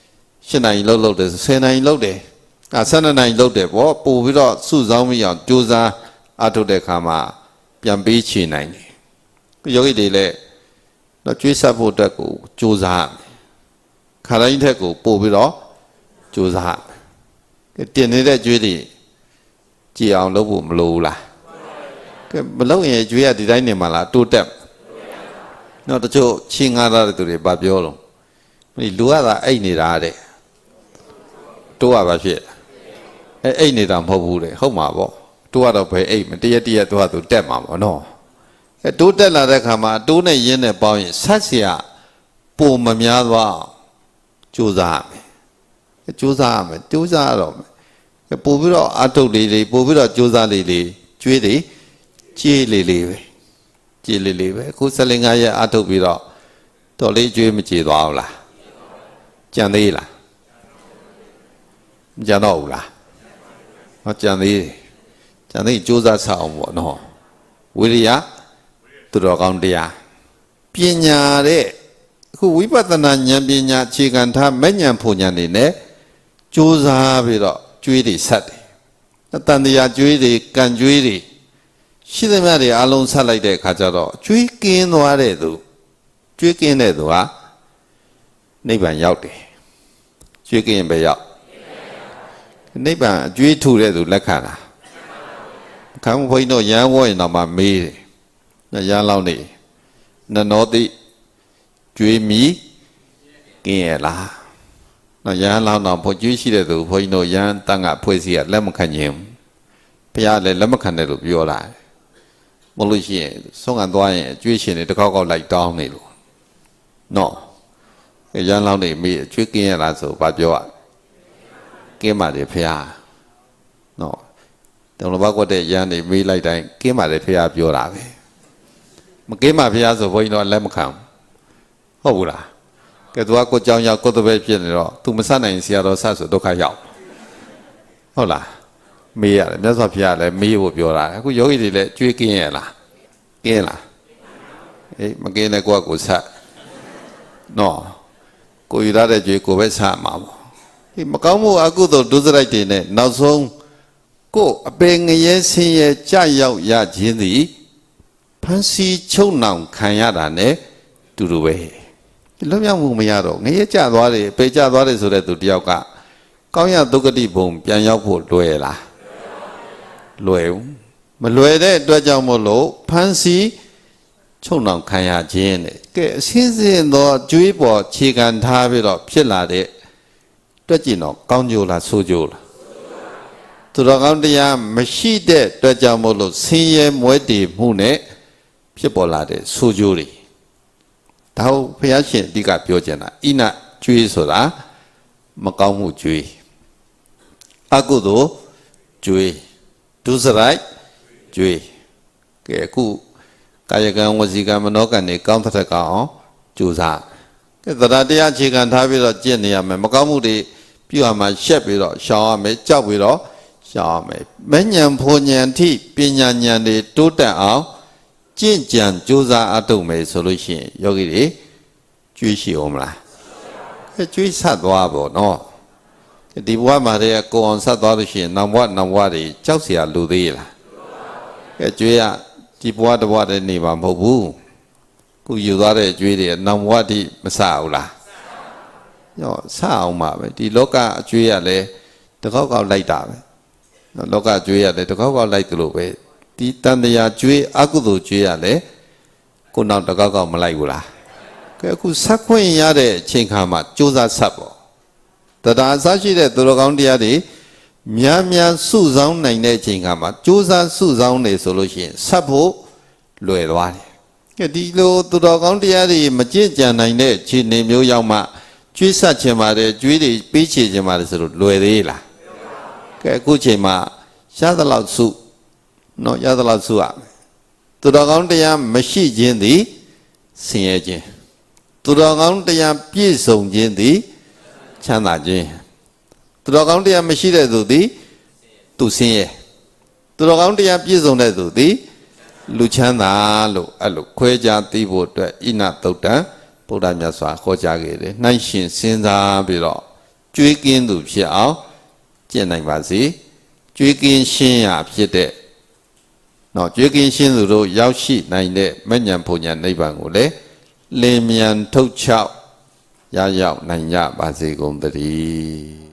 7နိုင်လှုပ်လှုပ်တယ်10နိုင်လှုပ်တယ်12နိုင်လှုပ်တယ်ပေါ့ပို့ပြီးတော့စုဆောင်းပြီးအောင်ကြိုးစားအထုတ်တဲ့ခါမှာပြန်ပေးချေနိုင်တယ်ယောဂီတွေလည်းတော့ကျွေးဆက်ဖို့အတွက်ကိုကြိုးစားမယ်ခါတိုင်းထက်ကိုပို့ပြီးတော့ကြိုးစားတင်နေတဲ့ကျွေးတွေကြည်အောင်လုပ်ဖို့မလိုဘူးလားကဲမလုပ်ရင်ကျွေးရဒီတိုင်းနေမှာလားတိုးတက်နော်တချို့ချင်းငားတဲ့သူတွေဗာပြောတော့လူကသာအိတ်နေတာတဲ့တိုးရပါဖြစ်အိတ်နေတာမဟုတ်ဘူးတဲ့ဟုတ်မှာပေါ့တိုးရတော့ဘယ်အိတ်မတရက်သွားသူတက်မှာပေါ့နော်တိုးတက်လာတဲ့ခါမှာတိုးနဲ့ရင်းနဲ့ပေါင်းရင်ဆက်เสียပုံမများသွားကြိုးစားရမယ်ကြိုးစားရမယ်ကြိုးစားရတော့မယ်ပို့ပြီးတော့အထုတ်လေးလေးပို့ပြီးတော့ကြိုးစားလေးလေးကျွေးလေးကြေးလေးလေးပဲကြေးလေးလေးပဲအခု15ရက်အထုတ်ပြီးတော့တော်လေးကျွေးမကြေသွားဘူးလားကြံသေးလားမကြံတော့ဘူးလားဟောကြံသေးတယ်ကြံသေးကြိုးစားဆက်အောင်ပေါ့နော်ဝိရိယသူတော်ကောင်းတရားပညာတဲ့အခုဝိပဿနာဉာဏ်ပညာအခြေခံထားမဲ့ဉာဏ်ဖို့ဉာဏ်တွေနဲ့ကြိုးစားပြီးတော့ကျွေးတွေဆက်တယ်။တန်တရားကျွေးတွေကံကျွေးတွေရှိသမျှတွေအလုံးဆက်လိုက်တဲ့အခါကျတော့ကျွေးကင်းသွားတဲ့သူကျွေးကင်းတဲ့သူဟာနိဗ္ဗာန်ရောက်တယ်။ကျွေးကင်းပဲရောက်နိဗ္ဗာန်အကျွေးထူတဲ့သူလက်ခံတာ။ခံဘုန်းကြီးတို့ရဟန်းဝေါ်ရင်တော့မှမေးတယ်။ရဟန်းလောင်းနေနနောတိကျွေးမီကင်းရလားနော်ရဟန်းလောင်းတော့ဘုကျွေးရှိတဲ့သူဘုန်းကြီးတို့ရဟန်းတန်ခါဖွဲ့စည်းရလက်မခံခြင်းဘုရားလည်းလက်မခံတယ်လို့ပြောလာတယ်မလို့ရှိရင်ဆုံးခံသွားရင်ကျွေးရှင်တွေတစ်ခေါက်ခေါက်လိုက်တောင်းနေလို့နော်ရဟန်းလောင်းနေမိကျွေးကင်းရလားဆိုဘာပြောရကင်းပါတယ်ဘုရားနော်တောင်လဘကွက်တဲ့ရဟန်းနေမိလိုက်တိုင်းကင်းပါတယ်ဘုရားပြောတာပဲမကင်းပါဘုရားဆိုဘုန်းကြီးတို့လက်မခံဟုတ်ဘူးလားကဲသူကကိုကြောင်ရောက်ကိုတပည့်ဖြစ်နေတော့သူမဆက်နိုင်ဆရာတော်ဆက်ဆိုဒုက္ခရောက်ဟုတ်လားမေးရတယ်မြတ်စွာဘုရားလည်းမေးဖို့ပြောတာအခုယောဂီတွေလည်းကြွေးကင်းရလားကင်းလားအေးမကင်းတဲ့ကိုကကိုဆက်နော်ကိုယူရတဲ့ကြွေးကိုပဲဆက်မှာပေါ့ဒီမကောင်းမှုအကုသိုလ်ဒုစရိုက်တွေနဲ့နောက်ဆုံးကိုအပေငရဲဆင်းရဲကြရောက်ရခြင်းသည်ဖန်စီချုပ်နှောင်ခံရတာနဲ့တူတူပဲလွတ်မြောက်မှုမရတော့ငရဲကျသွားတယ်ပေကျသွားတယ်ဆိုတဲ့သူတယောက်ကကောင်းရဒုက္ခတိဘုံပြန်ရောက်ဖို့လွယ်လားလွယ်ဘူးမလွယ်တဲ့အတွက်ကြောင့်မို့လို့ဖန်စီချုပ်နှောင်ခံရခြင်းတဲ့ကဲအစင်းစင်းသောကြွေးပေါ်ခြေခံထားပြီးတော့ဖြစ်လာတဲ့တွက်ကြည့်တော့ကောင်းကျိုးလားဆိုးကျိုးလားသူတော်ကောင်းတရားမရှိတဲ့အတွက်ကြောင့်မို့လို့ဆင်းရဲမွဲတေမှုနဲ့ဖြစ်ပေါ်လာတဲ့ဆိုးကျိုးတွေဒါဟုတ်ဘုရားရှင်အဓိကပြောချင်တာဣနကျွေးဆိုတာမကောင်းမှုကျွေးအကုသိုလ်ကျွေးဒုစရိုက်ကျွေးကကဲအခုကာယကံဝစီကံမနောကံတွေကောင်းတဲ့ကောင်အောင်ကြိုးစားကဲသရတရားအခြေခံထားပြီးတော့ကျင့်နေရမယ်မကောင်းမှုတွေပြုရမှာရှက်ပြီးတော့ရှောင်ရမယ်ကြောက်ပြီးတော့ရှောင်ရမယ်မဉ္ဇဉ်ဖွဉ္ဇဉ်ထိပညာဉာဏ်တွေတိုးတက်အောင်ကျင့်ကြံကြိုးစားအထုတ်မယ်ဆိုလို့ရှိရင်ယောဂီတွေကျွေးရှိအောင်မလားကျွေးဆက်သွားပေါ့နော်ဒီဘဝမှာတည်းကကိုအောင်ဆက်သွားလို့ရှိရင်နောက်ဘဝတွေကြောက်เสียလူသေးလားကဲကျွေးရဒီဘဝတစ်ဘဝတည်းနေမှာမဟုတ်ဘူးခုယူသွားတဲ့ကျွေးတွေနောက်ဘဝတိမဆဘူးလားရောဆအောင်ပါပဲဒီလောကအကျွေးရလဲတကောက်ကောက်လိုက်တာပဲလောကကျွေးရလဲတကောက်ကောက်လိုက်သလိုပဲဒီတန်တရားကျွေးအကုသိုလ်ကျွေးရလဲကိုနောက်တကောက်ကောက်မလိုက်ဘူးလားကဲအခုဆက်ခွင့်ရတဲ့အချိန်ခါမှာကြိုးစားဆက်ပေါ့တရားအစရှိတဲ့သူတော်ကောင်းတရားတွေများစုဆောင်းနိုင်တဲ့အချိန်ခါမှာကြိုးစားစုဆောင်းနေဆိုလို့ရှိရင်ဆက်ဖို့လွယ်သွားတယ်ကဲဒီလိုသူတော်ကောင်းတရားတွေမကြင့်ကြံနိုင်တဲ့ခြေနေမျိုးရောက်မှကျွေးဆက်ခြင်းပါတယ်ကျွေးတွေပေးချေခြင်းပါတယ်ဆိုလို့လွယ်သေးလားကဲအခုချိန်မှာရသလောက်စုနော်ရသလောက်စုရမယ်သူတော်ကောင်းတရားမရှိခြင်းသည်ဆင်းရဲခြင်းသူတော်ကောင်းတရားပြည့်စုံခြင်းသည်ချမ်းသာခြင်းသူတော်ကောင်းတရားမရှိတဲ့သူသည်သူဆင်းရဲသူတော်ကောင်းတရားပြည့်စုံတဲ့သူသည်လူချမ်းသာလို့အဲ့လိုခွဲခြားသိဖို့အတွက်ဣနသုတ်တံဗုဒ္ဓမြတ်စွာဟောကြားခဲ့တယ်နှိုင်းရှင်စဉ်းစားပြီးတော့ကြွေးကင်းသူဖြစ်အောင်ကျင့်နိုင်ပါစေကြွေးကင်းရှင်းရာဖြစ်တဲ့နော်ကြွေးကင်းရှင်းသူတို့ရောက်ရှိနိုင်တဲ့မဉ္ဇဉ်ဘုံညာနိဗ္ဗာန်ကိုလည်းလင်းမြန်ထုတ်ချောက်ရရောက်နိုင်ကြပါစေကုန်သတည်း